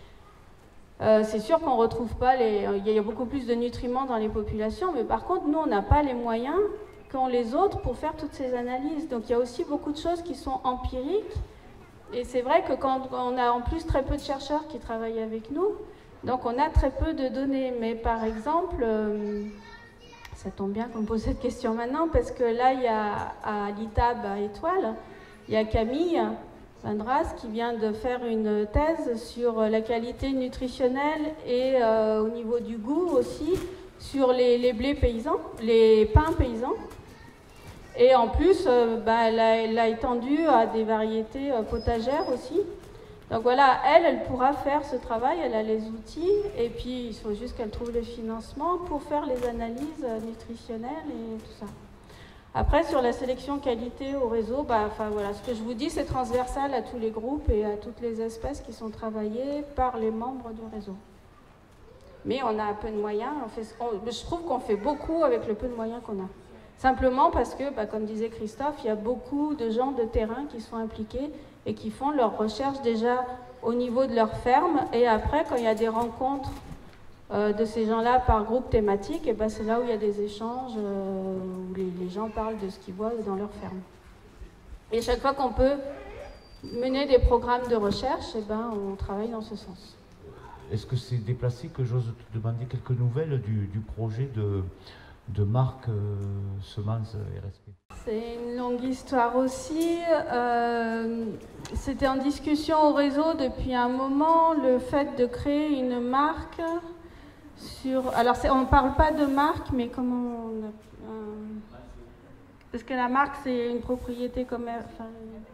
euh, c'est sûr qu'on ne retrouve pas les... Il y a beaucoup plus de nutriments dans les populations, mais par contre, nous, on n'a pas les moyens qu'ont les autres pour faire toutes ces analyses. Donc il y a aussi beaucoup de choses qui sont empiriques. Et c'est vrai que quand on a en plus très peu de chercheurs qui travaillent avec nous, donc on a très peu de données. Mais par exemple, euh, ça tombe bien qu'on me pose cette question maintenant, parce que là, il y a à l'I T A B à Étoile, il y a Camille Vandras qui vient de faire une thèse sur la qualité nutritionnelle et euh, au niveau du goût aussi, sur les, les blés paysans, les pains paysans. Et en plus, euh, bah, elle, a, elle a étendu à des variétés euh, potagères aussi. Donc voilà, elle, elle pourra faire ce travail, elle a les outils, et puis il faut juste qu'elle trouve le financement pour faire les analyses euh, nutritionnelles et tout ça. Après, sur la sélection qualité au réseau, bah, enfin, voilà, ce que je vous dis, c'est transversal à tous les groupes et à toutes les espèces qui sont travaillées par les membres du réseau. Mais on a un peu de moyens, on fait, on, je trouve qu'on fait beaucoup avec le peu de moyens qu'on a. Simplement parce que, bah, comme disait Christophe, il y a beaucoup de gens de terrain qui sont impliqués et qui font leurs recherches déjà au niveau de leur ferme. Et après, quand il y a des rencontres euh, de ces gens-là par groupe thématique, et bah, c'est là où il y a des échanges, euh, où les, les gens parlent de ce qu'ils voient dans leur ferme. Et chaque fois qu'on peut mener des programmes de recherche, et ben, on travaille dans ce sens. Est-ce que c'est déplacé que j'ose te demander quelques nouvelles du, du projet de... de marque euh, semences R S P? C'est une longue histoire aussi. Euh, C'était en discussion au réseau depuis un moment, le fait de créer une marque sur... Alors, on ne parle pas de marque, mais comment on... Euh, parce que la marque, c'est une propriété commerciale... Enfin,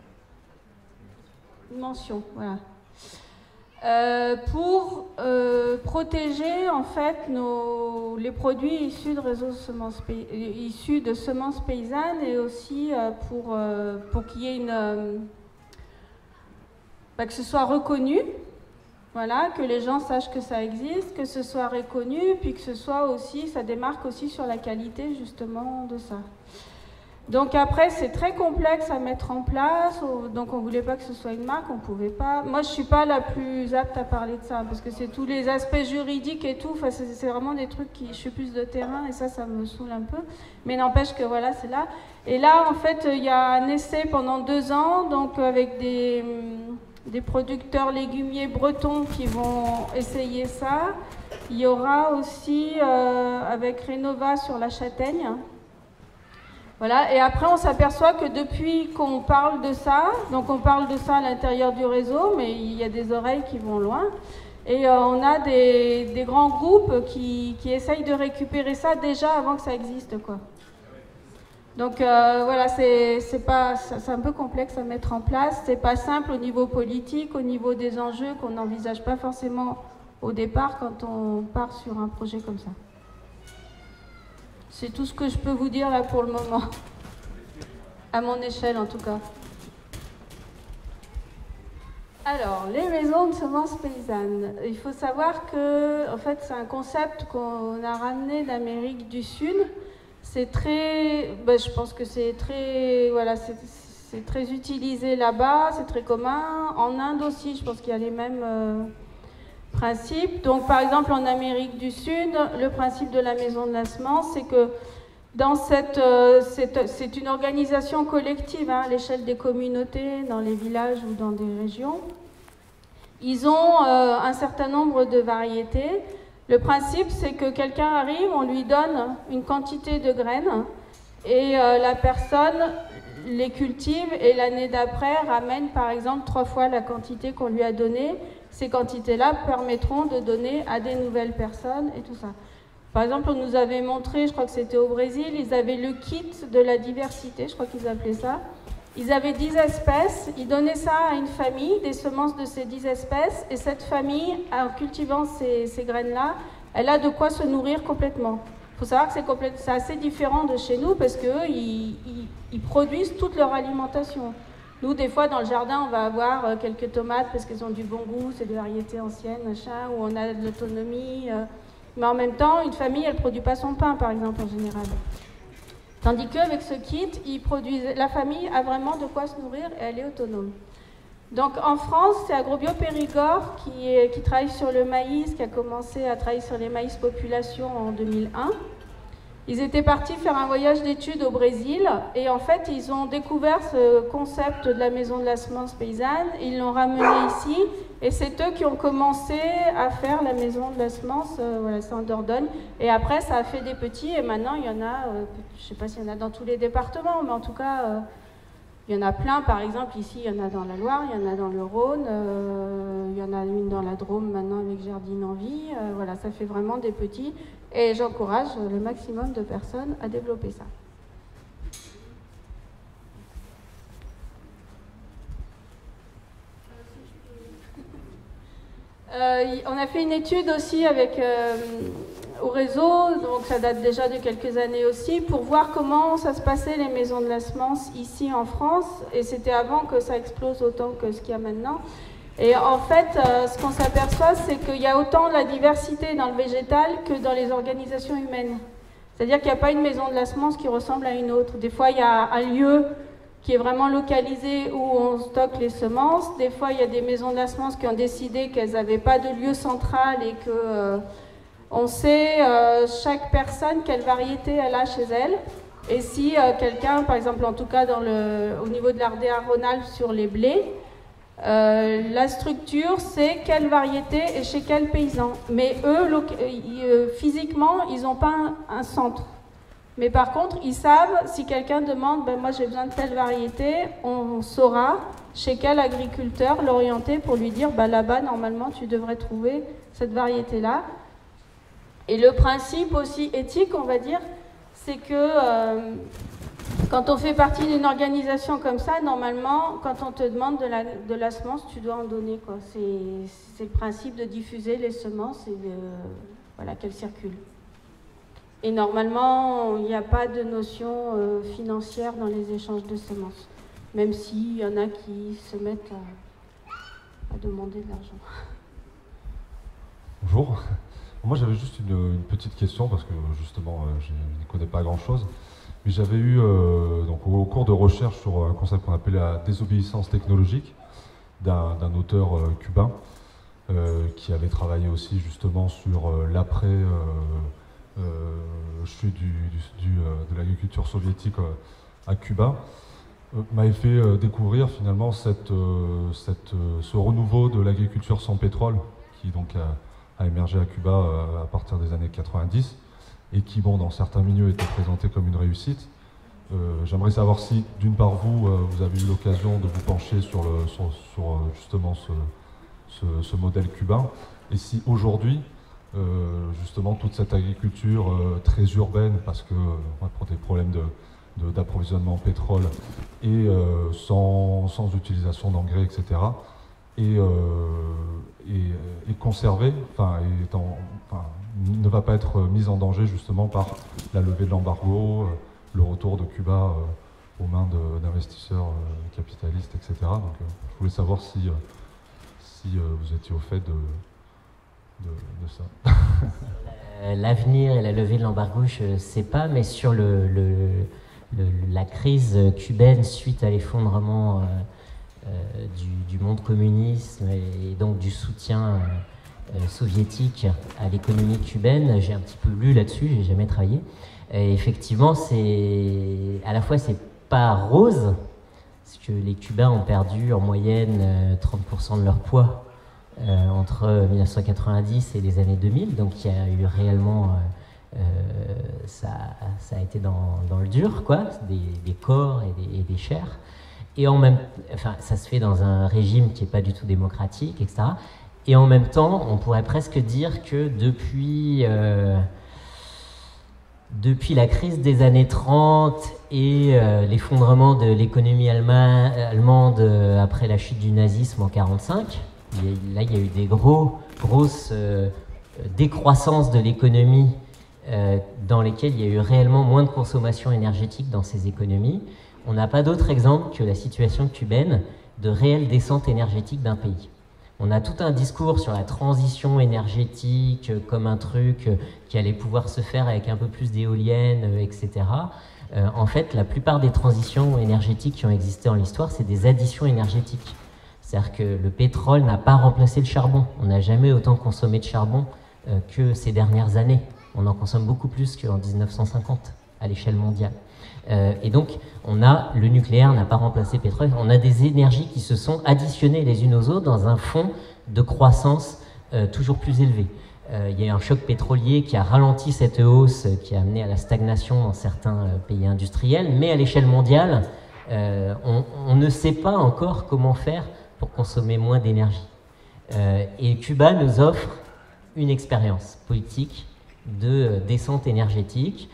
une mention, voilà. Euh, pour euh, protéger en fait nos, les produits issus de réseaux semences pay, issus de semences paysannes et aussi euh, pour, euh, pour qu'il y ait une euh, bah, que ce soit reconnu, voilà, que les gens sachent que ça existe, que ce soit reconnu, puis que ce soit aussi, ça démarque aussi sur la qualité justement de ça. Donc après, c'est très complexe à mettre en place, donc on ne voulait pas que ce soit une marque, on ne pouvait pas. Moi, je ne suis pas la plus apte à parler de ça, parce que c'est tous les aspects juridiques et tout, enfin, c'est vraiment des trucs qui... Je suis plus de terrain, et ça, ça me saoule un peu. Mais n'empêche que voilà, c'est là. Et là, en fait, il y a un essai pendant deux ans, donc avec des, des producteurs légumiers bretons qui vont essayer ça. Il y aura aussi, euh, avec Renova sur la châtaigne. Voilà, et après on s'aperçoit que depuis qu'on parle de ça, donc on parle de ça à l'intérieur du réseau, mais il y a des oreilles qui vont loin, et euh, on a des, des grands groupes qui, qui essayent de récupérer ça déjà avant que ça existe, quoi. Donc euh, voilà, c'est pas, c'est un peu complexe à mettre en place, c'est pas simple au niveau politique, au niveau des enjeux qu'on n'envisage pas forcément au départ quand on part sur un projet comme ça. C'est tout ce que je peux vous dire là pour le moment, à mon échelle en tout cas. Alors, les maisons de semences paysannes. Il faut savoir que, en fait, c'est un concept qu'on a ramené d'Amérique du Sud. C'est très, ben, je pense que c'est très, voilà, c'est très utilisé là-bas, c'est très commun. En Inde aussi, je pense qu'il y a les mêmes euh, principes. Donc, par exemple, en Amérique du Sud, le principe de la maison de la semence, c'est que dans cette, euh, c'est une organisation collective hein, à l'échelle des communautés, dans les villages ou dans des régions. Ils ont euh, un certain nombre de variétés. Le principe, c'est que quelqu'un arrive, on lui donne une quantité de graines et euh, la personne les cultive et l'année d'après ramène par exemple trois fois la quantité qu'on lui a donnée. Ces quantités-là permettront de donner à des nouvelles personnes et tout ça. Par exemple, on nous avait montré, je crois que c'était au Brésil, ils avaient le kit de la diversité, je crois qu'ils appelaient ça. Ils avaient dix espèces, ils donnaient ça à une famille, des semences de ces dix espèces, et cette famille, en cultivant ces, ces graines-là, elle a de quoi se nourrir complètement. Il faut savoir que c'est assez différent de chez nous, parce qu'eux, ils, ils, ils produisent toute leur alimentation. Nous, des fois, dans le jardin, on va avoir quelques tomates, parce qu'elles ont du bon goût, c'est des variétés anciennes, machin, où on a de l'autonomie... Euh, Mais en même temps, une famille, elle ne produit pas son pain, par exemple, en général. Tandis qu'avec ce kit, ils produisent, la famille a vraiment de quoi se nourrir et elle est autonome. Donc en France, c'est Agrobio Périgord qui, est, qui travaille sur le maïs, qui a commencé à travailler sur les maïs population en deux mille un. Ils étaient partis faire un voyage d'études au Brésil et en fait, ils ont découvert ce concept de la maison de la semence paysanne, ils l'ont ramené ici et c'est eux qui ont commencé à faire la maison de la semence, euh, voilà, c'est en Dordogne. Et après, ça a fait des petits et maintenant, il y en a, euh, je ne sais pas s'il y en a dans tous les départements, mais en tout cas, euh, il y en a plein. Par exemple, ici, il y en a dans la Loire, il y en a dans le Rhône, euh, il y en a une dans la Drôme maintenant avec Jardine en Vie. Euh, voilà, ça fait vraiment des petits. Et j'encourage le maximum de personnes à développer ça. Euh, on a fait une étude aussi avec, euh, au réseau, donc ça date déjà de quelques années aussi, pour voir comment ça se passait les maisons de la semence ici en France. Et c'était avant que ça explose autant que ce qu'il y a maintenant. Et en fait, euh, ce qu'on s'aperçoit, c'est qu'il y a autant de la diversité dans le végétal que dans les organisations humaines. C'est-à-dire qu'il n'y a pas une maison de la semence qui ressemble à une autre. Des fois, il y a un lieu qui est vraiment localisé où on stocke les semences. Des fois, il y a des maisons de la semence qui ont décidé qu'elles n'avaient pas de lieu central et que euh, on sait euh, chaque personne quelle variété elle a chez elle. Et si euh, quelqu'un, par exemple, en tout cas dans le, au niveau de l'A R D A Rhône-Alpes sur les blés, Euh, la structure, c'est quelle variété et chez quel paysan. Mais eux, euh, physiquement, ils n'ont pas un, un centre. Mais par contre, ils savent, si quelqu'un demande, ben moi j'ai besoin de telle variété, on saura chez quel agriculteur l'orienter pour lui dire, ben là-bas, normalement, tu devrais trouver cette variété-là. Et le principe aussi éthique, on va dire, c'est que euh, quand on fait partie d'une organisation comme ça, normalement, quand on te demande de la, de la semence, tu dois en donner, quoi. C'est le principe de diffuser les semences et de, voilà, qu'elles circulent. Et normalement, il n'y a pas de notion euh, financière dans les échanges de semences, même s'il y en a qui se mettent à, à demander de l'argent. Bonjour. Moi, j'avais juste une, une petite question, parce que justement, euh, je n'y connais pas grand-chose. Mais j'avais eu, euh, donc, au cours de recherche sur un concept qu'on appelait la désobéissance technologique, d'un d'un auteur euh, cubain, euh, qui avait travaillé aussi justement sur euh, l'après euh, euh, chute du, du, du, euh, de l'agriculture soviétique euh, à Cuba, euh, m'avait fait euh, découvrir finalement cette, euh, cette, euh, ce renouveau de l'agriculture sans pétrole, qui donc a, a émergé à Cuba euh, à partir des années quatre-vingt-dix. Et qui, bon, dans certains milieux, était présenté comme une réussite. Euh, J'aimerais savoir si, d'une part, vous, euh, vous avez eu l'occasion de vous pencher sur, le, sur, sur euh, justement ce, ce, ce modèle cubain, et si aujourd'hui, euh, justement, toute cette agriculture euh, très urbaine, parce que euh, pour des problèmes d'approvisionnement de, de, en pétrole, et euh, sans, sans utilisation d'engrais, et cetera, et, euh, et, et conservée, enfin, étant... Enfin, ne va pas être mise en danger justement par la levée de l'embargo, le retour de Cuba euh, aux mains d'investisseurs euh, capitalistes, et cetera. Donc euh, je voulais savoir si, euh, si euh, vous étiez au fait de, de, de ça. L'avenir et la levée de l'embargo, je ne sais pas, mais sur le, le, le, la crise cubaine suite à l'effondrement euh, euh, du, du monde communiste et donc du soutien euh, Euh, soviétique à l'économie cubaine, j'ai un petit peu lu là-dessus, j'ai jamais travaillé. Et effectivement, c'est à la fois c'est pas rose, parce que les Cubains ont perdu en moyenne euh, trente pour cent de leur poids euh, entre mille neuf cent quatre-vingt-dix et les années deux mille, donc il y a eu réellement euh, euh, ça, ça a été dans, dans le dur, quoi, des, des corps et des, et des chairs. Et en même, enfin, ça se fait dans un régime qui n'est pas du tout démocratique, et cetera. Et en même temps, on pourrait presque dire que depuis, euh, depuis la crise des années trente et euh, l'effondrement de l'économie allemande euh, après la chute du nazisme en quarante-cinq, il y a, là il y a eu des gros, grosses euh, décroissances de l'économie euh, dans lesquelles il y a eu réellement moins de consommation énergétique dans ces économies. On n'a pas d'autre exemple que la situation cubaine de réelle descente énergétique d'un pays. On a tout un discours sur la transition énergétique euh, comme un truc euh, qui allait pouvoir se faire avec un peu plus d'éoliennes, euh, et cetera. Euh, en fait, la plupart des transitions énergétiques qui ont existé en l'histoire, c'est des additions énergétiques. C'est-à-dire que le pétrole n'a pas remplacé le charbon. On n'a jamais autant consommé de charbon euh, que ces dernières années. On en consomme beaucoup plus qu'en mille neuf cent cinquante à l'échelle mondiale. Euh, et donc, on a, le nucléaire n'a pas remplacé le pétrole. On a des énergies qui se sont additionnées les unes aux autres dans un fond de croissance euh, toujours plus élevé. Euh, il y a eu un choc pétrolier qui a ralenti cette hausse, euh, qui a amené à la stagnation dans certains euh, pays industriels. Mais à l'échelle mondiale, euh, on, on ne sait pas encore comment faire pour consommer moins d'énergie. Euh, et Cuba nous offre une expérience politique de euh, descente énergétique,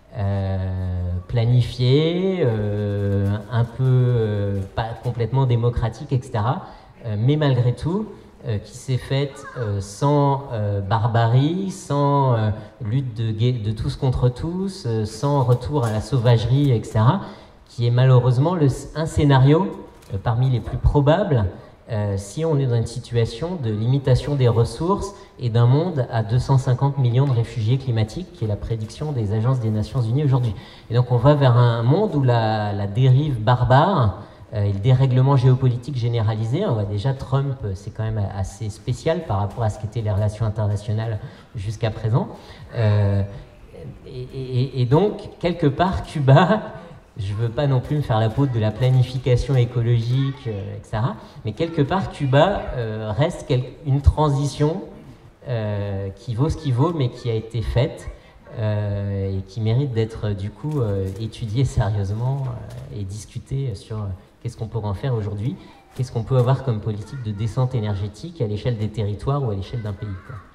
euh, planifiée, euh, un peu euh, pas complètement démocratique, et cetera, euh, mais malgré tout, euh, qui s'est faite euh, sans euh, barbarie, sans euh, lutte de, de tous contre tous, euh, sans retour à la sauvagerie, et cetera, qui est malheureusement le, un scénario euh, parmi les plus probables Euh, si on est dans une situation de limitation des ressources et d'un monde à deux cent cinquante millions de réfugiés climatiques, qui est la prédiction des agences des Nations Unies aujourd'hui. Et donc on va vers un monde où la, la dérive barbare euh, et le dérèglement géopolitique généralisé, on voit déjà Trump, c'est quand même assez spécial par rapport à ce qu'étaient les relations internationales jusqu'à présent. Euh, et, et, et donc, quelque part, Cuba... Je ne veux pas non plus me faire la peau de la planification écologique, euh, et cetera. Mais quelque part, Cuba euh, reste quel- une transition euh, qui vaut ce qu'il vaut, mais qui a été faite euh, et qui mérite d'être du coup euh, étudiée sérieusement euh, et discutée sur euh, qu'est-ce qu'on pourrait en faire aujourd'hui, qu'est-ce qu'on peut avoir comme politique de descente énergétique à l'échelle des territoires ou à l'échelle d'un pays, quoi.